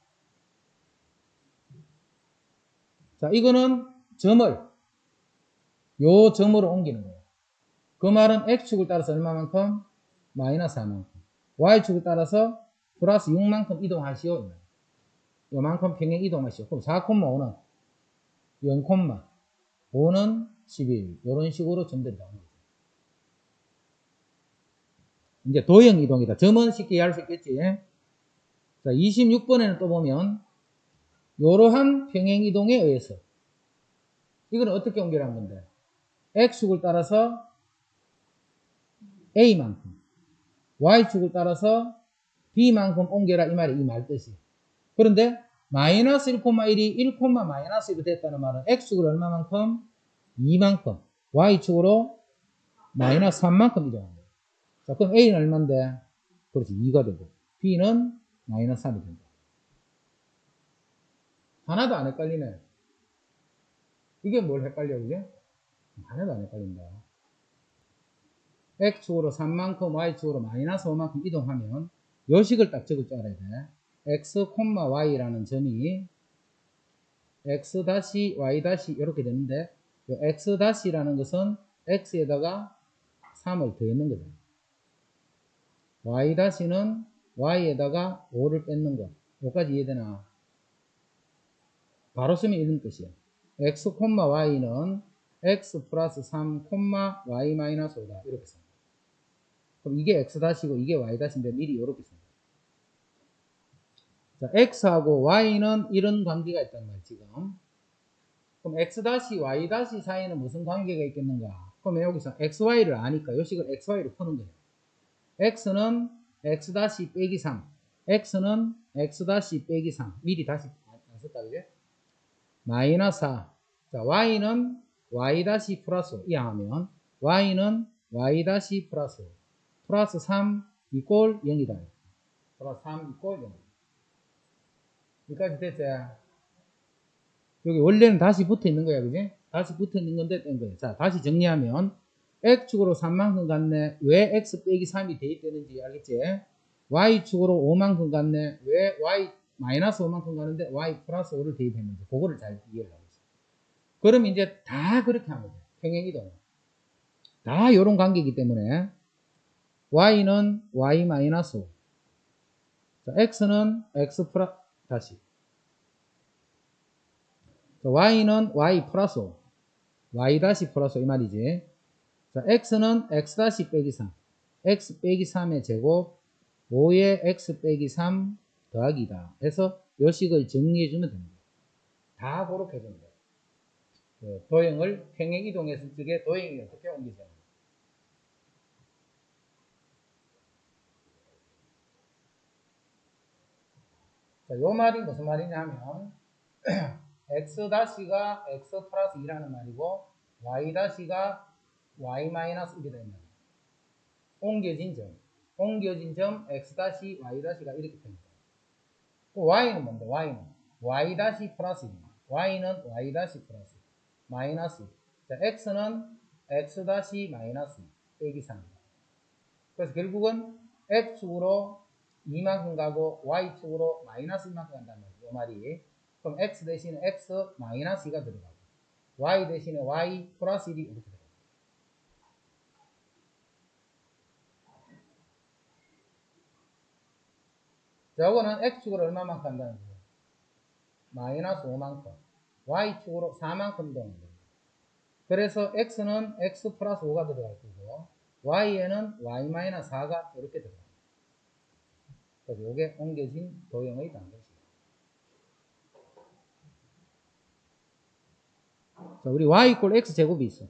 자, 이거는 점을 요 점으로 옮기는 거예요. 그 말은 x축을 따라서 얼마만큼? 마이너스 4만큼. y축을 따라서 플러스 6만큼 이동하시오. 요만큼 평행 이동하시오. 그럼 4,5는 0, 5는 11. 이런 식으로 점들이 나오는 거죠. 이제 도형 이동이다. 점은 쉽게 이해할 수 있겠지. 자, 26번에는 또 보면 이러한 평행 이동에 의해서 이거는 어떻게 옮기라는 건데, x축을 따라서 a만큼, y축을 따라서 b만큼 옮겨라. 이 말이 이 말 뜻이. 그런데 마이너스 1,1이 1, 마이너스 1이 됐다는 말은 x축으로 얼마만큼? 2만큼, y축으로 마이너스 3만큼 이동합니다. 자, 그럼 a는 얼마인데? 그렇지, 2가 되고 b는 마이너스 3이 된다. 하나도 안 헷갈리네. 이게 뭘 헷갈려, 그게? 하나도 안 헷갈린다. x축으로 3만큼, y축으로 마이너스 5만큼 이동하면 요식을 딱 적을 줄 알아야 돼. x, y라는 점이 x 다시 y 다시 이렇게 되는데 요 x 다시라는 것은 x에다가 3을 더했는 거죠. y 다시는 y에다가 5를 뺏는 거. 여기까지 이해되나? 바로 쓰면 이런 뜻이에요. x, y는 x 플러스 3, y 마이너스 5다. 이렇게 씁니다. 그럼 이게 x 다시고 이게 y 다시인데 미리 이렇게 씁니다. 자, x하고 y는 이런 관계가 있단 말이에요, 지금. 그럼 x 다시 y 다시 사이에는 무슨 관계가 있겠는가? 그럼 여기서 xy를 아니까 요식을 xy로 푸는 거예요. x는 x 다시 빼기 3, x는 x 다시 빼기 3. 미리 다시 안 썼다, 그제? 마이너스 4. 자, y는 y 다시 플러스 5 이항하면 y는 y 다시 플러스 5 플러스 3 이꼴 0이다. 플러스 3 이꼴 0. 여기까지 됐죠? 여기 원래는 다시 붙어 있는 거야, 그지? 다시 붙어 있는 건데 된 거예요. 자, 다시 정리하면 x축으로 3만큼 갔네. 왜 x 빼기 3이 대입되는지 알겠지? y축으로 5만큼 갔네. 왜 y 마이너스 5만큼 가는데 y 플러스 5를 대입했는지 그거를 잘 이해를 하고 있어요. 그럼 이제 다 그렇게 하면 돼요. 평행이동. 다 이런 관계이기 때문에 y는 y 마이너스 5. 자, x는 x 플러스 다시. 자, y는 y 플러스 5. y 다시 플러스 5 이 말이지. 자, x는 x 다시 빼기 3. x 빼기 3의 제곱 5의 x 빼기 3 더하기다. 해서 요식을 정리해주면 됩니다. 다 그렇게 해주면 돼요. 그 도형을 평행이동했을 적에 도형이 어떻게 옮기죠? 자, 요 말이 무슨 말이냐 하면 x 다시가 x 플러스 2라는 말이고 y 다시가 y 마이너스 1이라는 말이에요. 옮겨진 점 x 다시 y 다시가 이렇게 됩니다. y는 뭔데? y는 y 다시 플러스 2. y는 y 다시 플러스 마이너스 2. 자, x는 x 다시 마이너스 2 빼기 3. 그래서 결국은 x축으로 2만큼 가고 y축으로 마이너스 2만큼 간다는 거죠. 이 말이. 그럼 x 대신에 x 마이너스 2가 들어가고 y 대신에 y 플러스 1이 이렇게 들어가요. 자, 이거는 x축으로 얼마만큼 간다는 거예요? 마이너스 5만큼. y축으로 4만큼 이동하는 거예요. 그래서 x는 x 플러스 5가 들어갈 거고 y에는 y 마이너스 4가 이렇게 들어가요. 그래서 이게 옮겨진 도형의 방정식이에요. 자, 우리 y 이꼴 x제곱이 있어.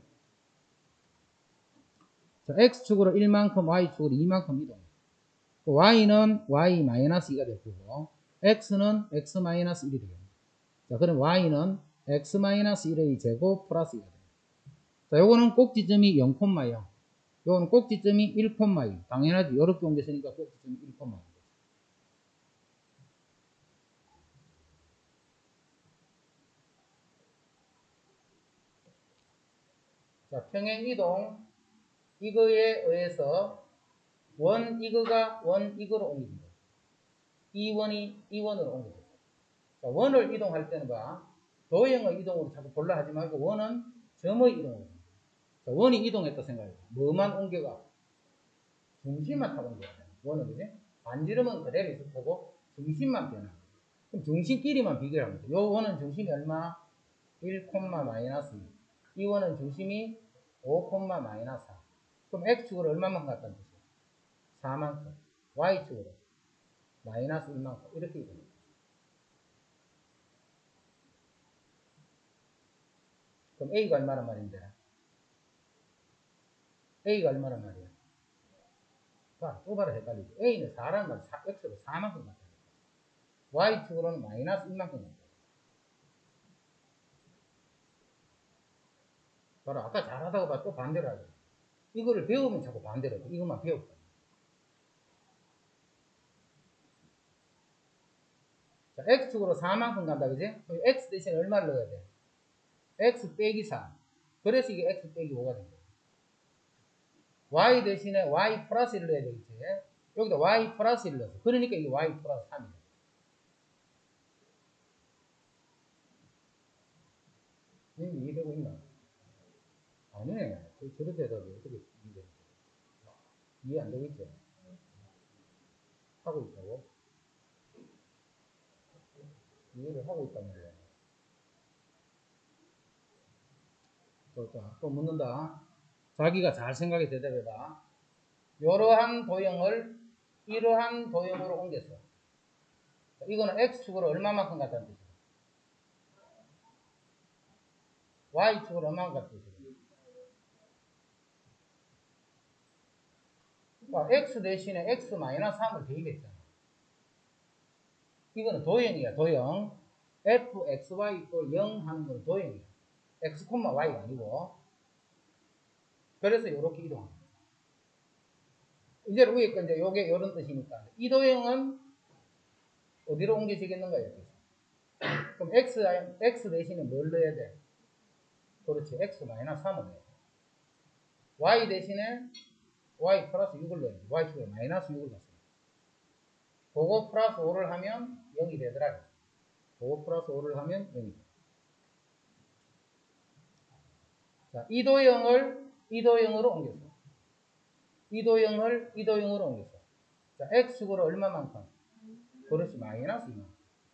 자, x축으로 1만큼, y축으로 2만큼 이동. y는 y 마이너스 2가 될 거고, x는 x 마이너스 1이 되겠네. 자, 그럼 y는 x 마이너스 1의 제곱 플러스 2가 됩니다. 자, 요거는 꼭지점이 0,0. 요거는 꼭지점이 1,2. 당연하지. 이렇게 옮겼으니까 꼭지점이 1,2. 자, 평행이동 이거에 의해서 원 이거가 원 이거로 옮깁니다. 이 원이 이 원으로 옮깁니다. 자, 원을 이동할 때는 봐. 도형의 이동으로 자꾸 볼라 하지 말고 원은 점의 이동으로. 자, 원이 이동했다 생각해. 뭐만 옮겨가? 중심만 타고 옮겨야 돼. 원은 그지? 반지름은 그대로 있을 거고 중심만 변화. 그럼 중심끼리만 비교하면 돼. 요 원은 중심이 얼마? 1, 마이너스 2. 이 원은 중심이 5, 마이너스 4. 그럼 x축으로 얼마만큼 갔다는 뜻이야? 4만큼. y축으로 마이너스 1만큼. 이렇게 이동해. 그럼 a가 얼마란 말인데? a가 얼마란 말이야? 자, 또 봐라 헷갈리지. a는 4란 말, x로 4만큼 갔다. y축으로는 마이너스 1만큼 갔다. 봐라, 아까 잘하다고 봐, 또 반대로 하죠. 이거를 배우면 자꾸 반대로 해. 이것만 배울까. 자, x축으로 4만큼 간다, 그지? 그럼 x 대신에 얼마를 넣어야 돼? x 빼기 4. 그래서 이게 x 빼기 5가 된 거예요. y 대신에 y 플러스 1을 넣어야 되겠지. 여기다 y 플러스 1을 넣었어. 그러니까 이게 y 플러스 3이다. 이미 이해되고 있나? 아니네. 저런 대답이 어떻게 이해돼? 이해 안 되겠죠? 하고 있다고? 이해를 하고 있단 말이야. 또 묻는다. 자기가 잘 생각해 대답해봐. 이러한 도형을 이러한 도형으로 옮겼어. 이거는 x축으로 얼마만큼 같다는 뜻이야? y축으로 얼마만큼 같다는 뜻이야? x 대신에 x-3을 대입했잖아. 이거는 도형이야, 도형. fxy 이꼴 0 하는 건 도형이야. x, y가 아니고. 그래서 이렇게 이동합니다. 이제 위에 건 이제 요게 이런 뜻이니까. 이 도형은 어디로 옮겨지겠는가, 이렇게. 그럼 x 대신에 뭘 넣어야 돼? 그렇지, x-3을 넣어야 돼. y 대신에 y 플러스 6을 넣어야 돼. y축에 마이너스 6을 넣습니다. 그거 플러스 5를 하면 0이 되더라. 그거 플러스 5를 하면 0이 돼. 자, 이 도형으로 옮겼어. 이 도형으로 옮겼어. 자, x축으로 얼마만큼? 그렇지, 마이너스 2만큼.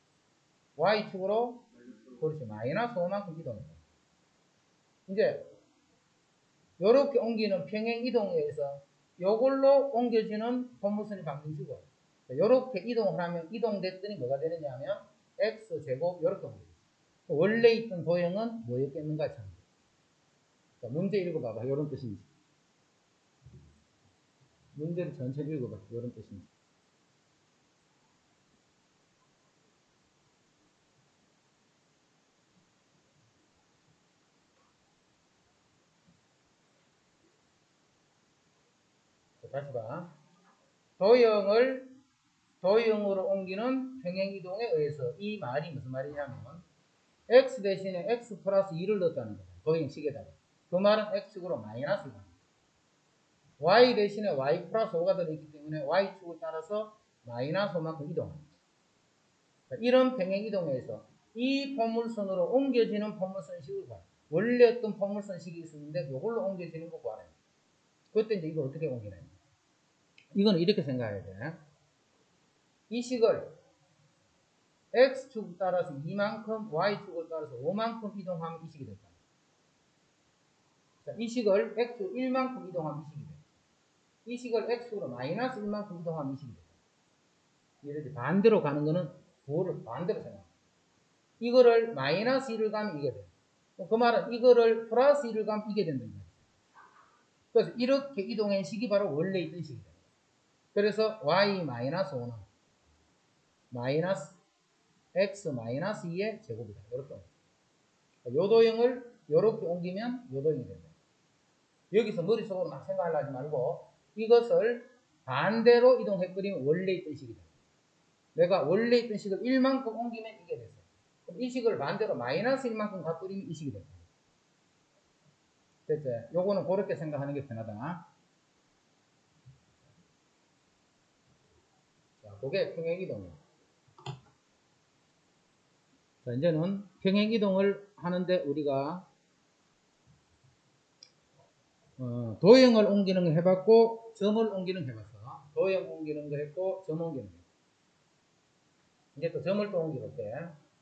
y축으로 그렇지, 마이너스 5만큼 이동했어. 이제 요렇게 옮기는 평행 이동에 의해서 요걸로 옮겨지는 포물선이 방정식이고, 요렇게 이동을 하면 이동됐더니 뭐가 되느냐 하면 x제곱 요렇게 옮겨져. 원래 있던 도형은 뭐였겠는가 참. 자, 문제 읽어봐봐. 요런 뜻인지. 문제를 전체를 읽어봐. 요런 뜻인지. 자, 다시 봐. 도형으로 옮기는 평행이동에 의해서 이 말이 무슨 말이냐면 x 대신에 x 플러스 2를 넣었다는 거야. 도형식에다가. 그 말은 x축으로 마이너스 2가 y 대신에 y 플러스 5가 들어있기 때문에 y축을 따라서 마이너스 5만큼 이동합니다. 이런 평행이동에 의해서 이 포물선으로 옮겨지는 포물선식을 봐. 원래 어떤 포물선식이 있었는데 이걸로 옮겨지는 거 구하래. 그때 이제 이거 어떻게 옮기냐. 이거는 이렇게 생각해야 돼. 이 식을 x축 따라서 2만큼, y축을 따라서 5만큼 이동하면 이 식이 될까? 자, 이 식을 x축 1만큼 이동하면 이 식이 돼. 이 식을 x축으로 마이너스 1만큼 이동하면 이 식이 돼. 이렇게 반대로 가는 거는 부호를 반대로 생각해. 이거를 마이너스 1을 가면 이게 돼. 그 말은 이거를 플러스 1을 가면 이게 된다는 거야. 그래서 이렇게 이동한 식이 바로 원래 있던 식이다. 그래서 y-5는 마이너스 x-2의 제곱이다. 이렇게. 요 도형을 이렇게 옮기면 요 도형이 된다. 여기서 머릿속으로 막 생각하려 하지 말고 이것을 반대로 이동해버리면 원래 있던 식이다. 내가 원래 있던 식을 1만큼 옮기면 이게 됐어. 그럼 이 식을 반대로 마이너스 1만큼 가버리면 이 식이 됐다. 됐지? 요거는 그렇게 생각하는 게 편하다. 자, 그게 평행이동이에요. 자, 이제는 평행이동을 하는데 우리가 도형을 옮기는 거 해봤고 점을 옮기는 거 해봤어. 도형 옮기는 거 했고 점 옮기는 거. 이제 또 점을 또 옮겨볼게.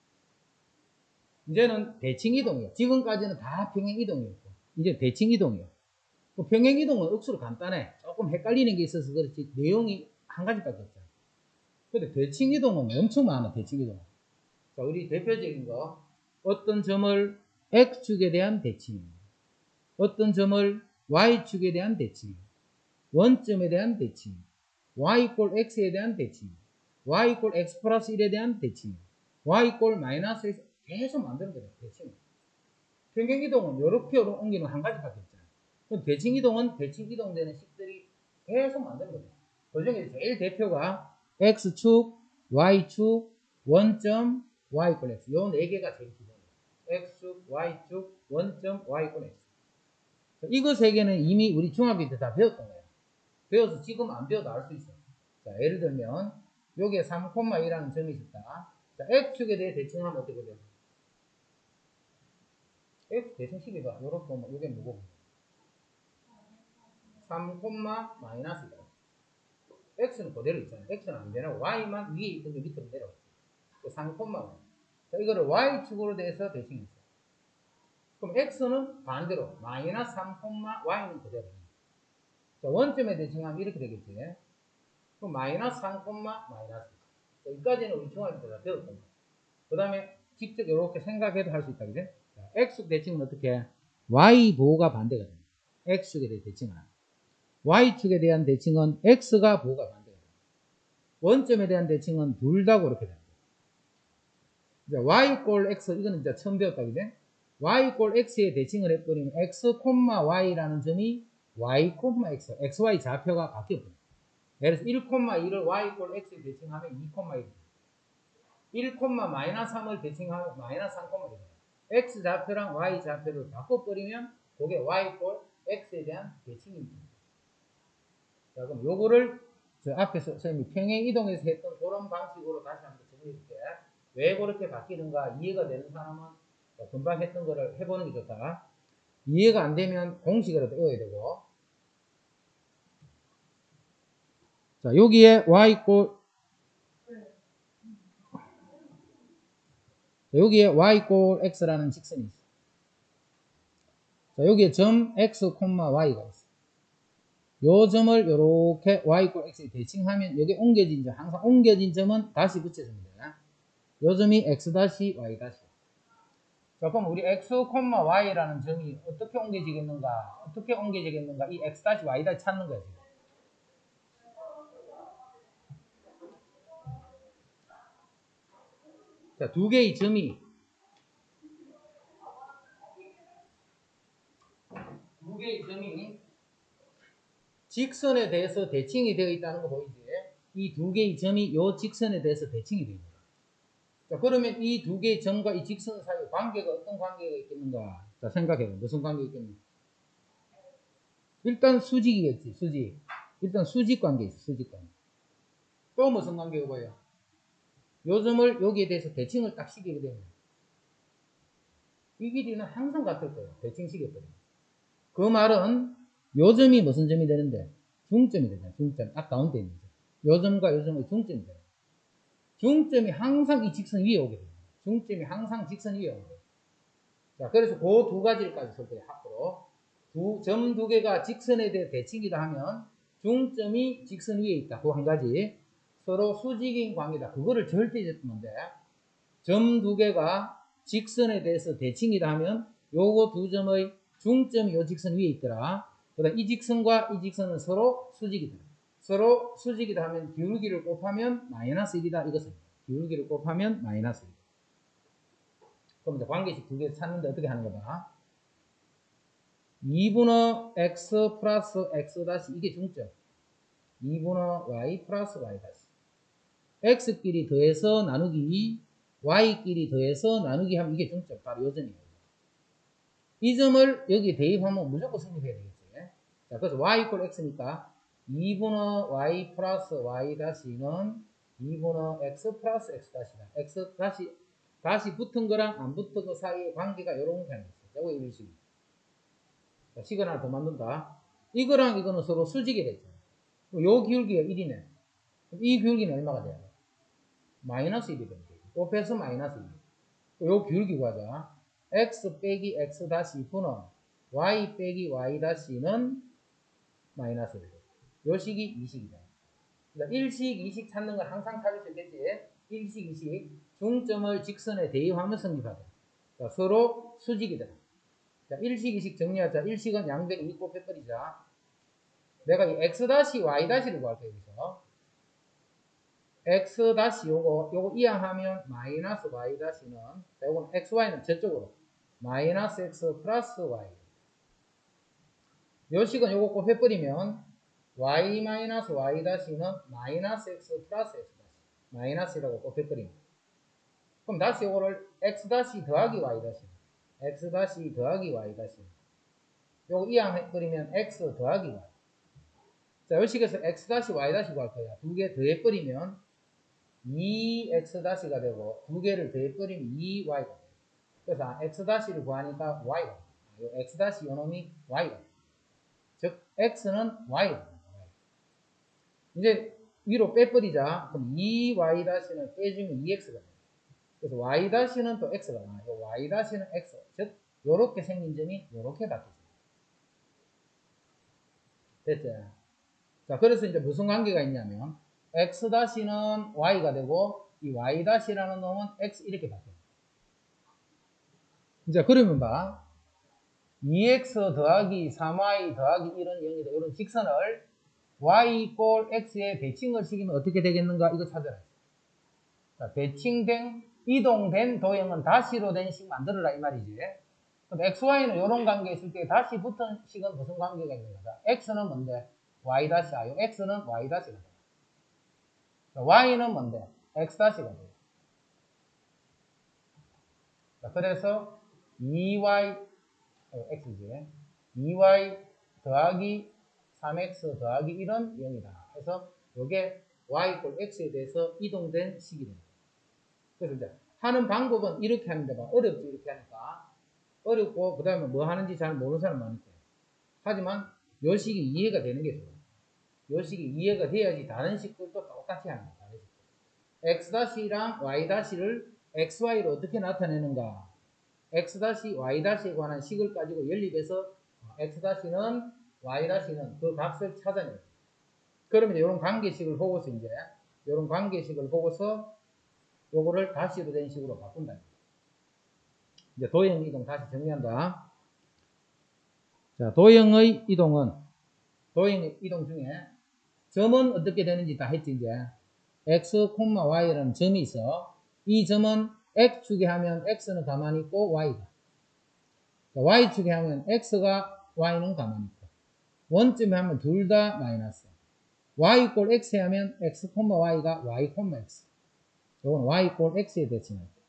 이제는 대칭이동이에요. 지금까지는 다 평행이동이었고 이제 대칭이동이에요. 평행이동은 억수로 간단해. 조금 헷갈리는 게 있어서 그렇지 내용이 한 가지밖에 없잖아. 근데 대칭이동은 엄청 많아. 대칭이동은. 자, 우리 대표적인 거 어떤 점을 x축에 대한 대칭, 어떤 점을 y축에 대한 대칭, 원점에 대한 대칭, y 이꼴 x에 대한 대칭, y 이꼴 x 플러스 1에 대한 대칭, y 이꼴 마이너스 x 계속 만드는 거예요. 대칭. 평행이동은 이렇게 옮기는 한 가지밖에 없잖아요. 대칭이동은 대칭 이동되는 식들이 계속 만드는 거예요. 그 중에 제일 대표가 x축, y축, 원점, y 이꼴 x. 요 네 개가 제일 기본이에요. x축, y축, 원점, y 이꼴 x. 이거 세 개는 이미 우리 중학교 때 다 배웠던 거예요. 배워서 지금 안 배워도 알 수 있어요. 자, 예를 들면 여기에 3,2라는 점이 있었다. 자, x축에 대해 대칭하면 어떻게 돼요? x 대칭식이 봐. 요렇게 보면 요게 뭐고? 3, 마이너스다. x는 그대로 있잖아요. x는 안 되나? y만 위에 있던 게 밑으로 내려와. 3, 자, 이거를 y축으로 대해서 대칭했어요. 그럼 x는 반대로 마이너스 3, y는 그대로. 자, 원점에 대칭하면 이렇게 되겠지. 그럼 마이너스 3, 마이너스. 자, 여기까지는 우리 중학교 때 다 배웠던 거예요. 그 다음에 직접 이렇게 생각해도 할 수 있다. 그죠? 자, x축 대칭은 어떻게 해? y 보호가 반대가 됩니다. x축에 대해 대칭은 y축에 대한 대칭은 x가 보호가 반대가 됩니다. 원점에 대한 대칭은 둘 다 그렇게 됩니다. 이제 y 꼴 x 이거는 이제 처음 배웠다. 그죠? y 꼴 x에 대칭을 해버리면 x, y라는 점이 y, x, xy 좌표가 바뀌어버립니다. 예를 들어서 1,2를 y 꼴 x에 대칭하면 2,1. 1, 마이너스 3을 대칭하면 마이너스 3,1. x 좌표랑 y 좌표를 바꿔버리면 그게 y 꼴 x에 대한 대칭입니다. 자, 그럼 요거를 저 앞에서 선생님이 평행 이동해서 했던 그런 방식으로 다시 한번 정리해볼게. 왜 그렇게 바뀌는가 이해가 되는 사람은 금방 했던 거를 해보는 게 좋다. 이해가 안 되면 공식이라도 외워야 되고. 자, 여기에 y 꼴 여기에 y 꼴 x라는 직선이 있어. 자, 여기에 점 x, y가 있어. 요 점을 이렇게 y 꼴 x에 대칭하면 여기 옮겨진 점, 항상 옮겨진 점은 다시 붙여주면 돼요. 요 점이 x 다시 y 다시. 자, 그럼 우리 x, y라는 점이 어떻게 옮겨지겠는가? 어떻게 옮겨지겠는가? 이 x 다시 y 다시 찾는 거야, 지금. 자, 두 개의 점이 직선에 대해서 대칭이 되어 있다는 거 보이지? 이 두 개의 점이 이 직선에 대해서 대칭이 됩니다. 자, 그러면 이 두 개의 점과 이 직선 사이 관계가 어떤 관계가 있겠는가? 자, 생각해봐. 무슨 관계가 있겠는가? 일단 수직이겠지, 수직. 일단 수직 관계 있어, 수직 관계. 또 무슨 관계가 보여? 요 점을 여기에 대해서 대칭을 딱 시키게 되면 이 길이는 항상 같을 거예요. 대칭 시켰거든요. 그 말은 요 점이 무슨 점이 되는데? 중점이 되잖아요. 중점. 딱 가운데 있는 점. 요 점과 요 점의 중점이 돼요. 중점이 항상 이 직선 위에 오게 돼요. 중점이 항상 직선 위에 오게 돼요. 자, 그래서 그 두 가지를까지 설득해 앞으로 점 두 개가 직선에 대해 대칭이다 하면 중점이 직선 위에 있다. 그 한 가지 서로 수직인 관계다. 그거를 절대 잊으면 돼. 점 두 개가 직선에 대해서 대칭이다 하면 요거 두 점의 중점이 요 직선 위에 있더라. 그다음 이 직선과 이 직선은 서로 수직이다. 서로 수직이다 하면 기울기를 곱하면 마이너스 1이다. 이것은 기울기를 곱하면 마이너스 1. 그럼 이제 관계식 두 개 찾는데 어떻게 하는 거다? 2분의 x 플러스 x 다시 이게 중점. 2분의 y 플러스 y 다시. x끼리 더해서 나누기 y끼리 더해서 나누기 하면 이게 중점. 바로 요 점이에요. 이 점을 여기 대입하면 무조건 성립해야 되겠지. 자, 그래서 y 이퀄 x니까 2분의 y 플러스 y 다시는 2분의 x 플러스 x 다시다. x 다시 붙은 거랑 안 붙은 거 사이의 관계가 이런 게 있어요. 이거 일식이. 자, 식을 하나 더 만든다. 이거랑 이거는 서로 수직이 됐잖아. 요 기울기가 1이네. 이 기울기는 얼마가 돼요? 마이너스 1이 됩니다. 곱해서 마이너스 1. 요 기울기 구하자. x 빼기 x 다시 분은 y 빼기 y 다시는 마이너스 1. 요 식이 이 식이다. 그러니까 1식, 2식 찾는 건 항상 찾을 수 있겠지. 1식, 2식. 중점을 직선에 대입하면 성립하다. 자, 서로 수직이다. 자, 1식, 2식 정리하자. 1식은 양변 2 곱해버리자. 내가 이 x 다시 y 다시를 구할 거야, 여기서. x 다시 요거 이항하면 마이너스 y 다시는, 자, 요건 xy는 저쪽으로. 마이너스 x 플러스 y. 요 식은 요거 곱해버리면 y 마이너스 y 다시는 마이너스 x 플러스 x 다시. 마이너스라고 곱해버립니다. 그럼 다시 요거를 x 다시 더하기 y 다시. x 다시 더하기 y 다시. 요거 이항 해버리면 x 더하기 y. 자, 요 식에서 x 다시 y 다시 구할 거야. 두 개 더해버리면 2x-가 되고, 두 개를 더해버리면 2y가 돼요. 그래서 x-를 구하니까 y가 돼요. 요 x- 요 놈이 y가 돼요. 즉, x는 y가 돼요. 이제 위로 빼버리자. 그럼 2y-는 빼주면 2x가 돼요. 그래서 y-는 또 x가 나와요. y-는 x. 즉, 요렇게 생긴 점이 요렇게 바뀌죠. 됐죠? 자, 그래서 이제 무슨 관계가 있냐면, x-는 y가 되고, 이 y-라는 놈은 x 이렇게 바뀌어요. 이제 그러면 봐. 2x 더하기 3y 더하기 이런 0이다. 이런 직선을 y 꼴 x에 대칭을 시키면 어떻게 되겠는가? 이거 찾아라. 자, 대칭된, 이동된 도형은 다시로 된 식 만들어라 이 말이지. 그럼 xy는 이런 관계 있을 때 다시 붙은 식은 무슨 관계가 있는 거다? x는 뭔데? y 다시야. x는 y 다시가 돼. y는 뭔데? x 다시가 돼. 자, 그래서 2y x지. 2y 더하기 3x 더하기 이런 0이다. 그래서 이게 y 꼴 x에 대해서 이동된 식이 됩니다. 그래서 이제 하는 방법은 이렇게 하는데 막 어렵지 이렇게 하니까 어렵고 그 다음에 뭐 하는지 잘 모르는 사람 많을 거예요. 하지만 요 식이 이해가 되는 게 좋아요. 요 식이 이해가 돼야지 다른 식들도 똑같이 하는 거예요. 다른 식들. x-랑 y-를 xy로 어떻게 나타내는가? x-y-에 관한 식을 가지고 연립해서 x-는 y-는 그 값을 찾아내요. 그러면 이런 관계식을 보고서 이런 관계식을 보고서 요거를 다시로 된 식으로 바꾼다. 이제 도형 이동 다시 정리한다. 자, 도형의 이동 중에 점은 어떻게 되는지 다 했지 이제. x, y라는 점이 있어. 이 점은 x축에 하면 x는 가만히 있고 y가. y축에 하면 x가 y는 가만히 있고. 원점에 하면 둘 다 마이너스. y 꼴 x에 하면 x, y가 y, x. 이건 y 꼴 x에 대칭할 때.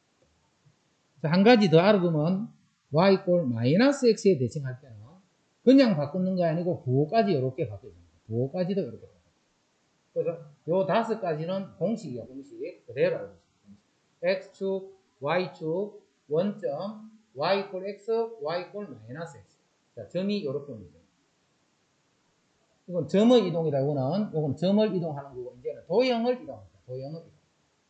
한 가지 더 알아두면 y 꼴 마이너스 x에 대칭할 때는 그냥 바꾸는 게 아니고 부호까지 이렇게 바꿔줍니다. 부호까지도 이렇게 바꿔줍니다. 그래서 요 5가지는 공식이야, 공식. 그대로 알고 있습니다. x축, y축, 원점, y 꼴 x, y 꼴 마이너스 x. 자, 점이 이렇게 오면 돼요. 이건 점의 이동이라고는, 이건 점을 이동하는 거고, 이제는 도형을 이동합니다. 도형을 이동.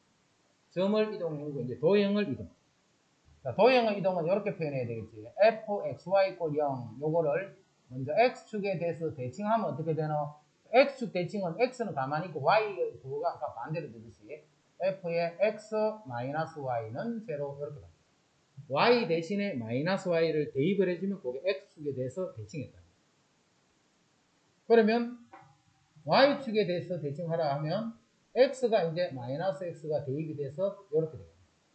점을 이동하는 거고, 이제 도형을 이동. 자, 도형의 이동은 이렇게 표현해야 되겠지. fxy 꼴 0, 요거를 먼저 x축에 대해서 대칭하면 어떻게 되노? x축 대칭은 x는 가만히 있고 y의 부호가 아까 반대로 되듯이 f의 x 마이너스 y는 0 이렇게 바뀌어요. y 대신에 마이너스 y를 대입을 해주면 그게 x축에 대해서 대칭했다. 그러면 y축에 대해서 대칭하라 하면 x가 이제 마이너스 x가 대입이 돼서 이렇게 돼요.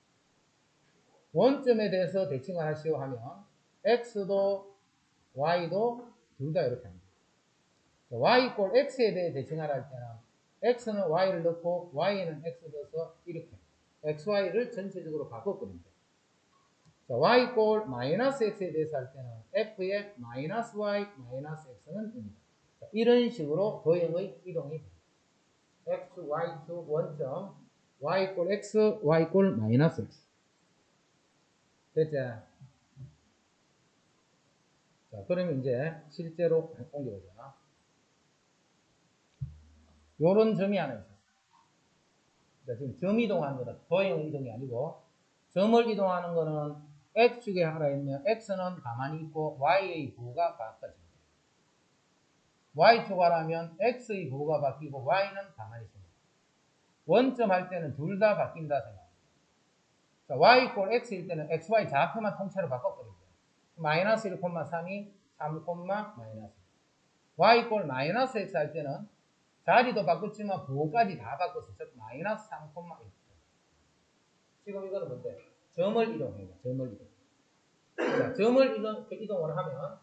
원점에 대해서 대칭을 하시오 하면 x도 y도 둘 다 이렇게 합니다. y 꼴 x에 대해 대칭하라 할 때는 x는 y를 넣고 y는 x를 넣어서 이렇게 xy를 전체적으로 바꿔버립니다. y 꼴 마이너스 x에 대해서 할 때는 f의 마이너스 y 마이너스 x는 0이다. 이런 식으로 도형의 이동이 됩니다. x, y축 원점 y 꼴 x, y 꼴 마이너스 x. 됐죠? 자, 그러면 이제 실제로 옮겨보자. 요런 점이 하나 있었어. 자, 지금 점 이동하는 거다. 도형 이동이 아니고, 점을 이동하는 거는 x축에 하나 있으면 x는 가만히 있고 y의 부호가 바꿔집니다. y축 하라면 x의 부호가 바뀌고 y는 가만히 있습니다. 원점 할 때는 둘 다 바뀐다 생각합니다. 자, y 꼴 x일 때는 xy 좌표만 통째로 바꿔버립니다. 마이너스 1,3이 3, 마이너스. y 꼴 마이너스 x 할 때는 자리도 바꿨지만 부호까지 다 바꿨어. 즉 마이너스 3,1. 지금 이거는 뭔데? 점을 이동해요. 점을 이동. 자, 점을 이동을 하면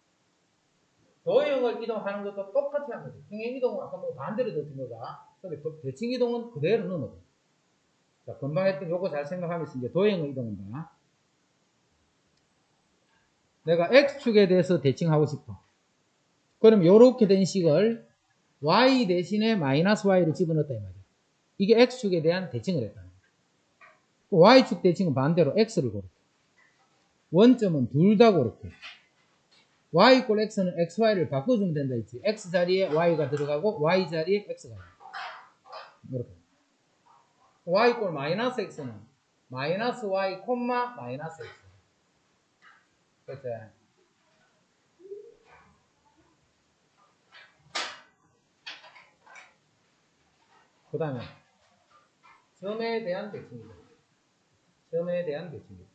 도형을 이동하는 것도 똑같이 하면 돼. 평행 이동은 아까 뭐 반대로 넣은 거가. 근데 대칭 이동은 그대로 넣는 거죠. 자, 금방 했던 요거 잘 생각하면서 이제 도형을 이동한다. 내가 x축에 대해서 대칭하고 싶어. 그럼 이렇게 된 식을 y 대신에 마이너스 y를 집어넣었다 이 말이야. 이게 x축에 대한 대칭을 했다. y축 대칭은 반대로 x를 고를게. 원점은 둘 다 고를게. y 이꼴 x는 xy를 바꿔주면 된다 했지. x 자리에 y가 들어가고 y 자리에 x가 들어가. 이렇게. y 이꼴 마이너스 x는 마이너스 y 콤마 마이너스 x. 그렇지? 그 다음에 점에 대한 대칭이다. 점에 대한 대칭이다.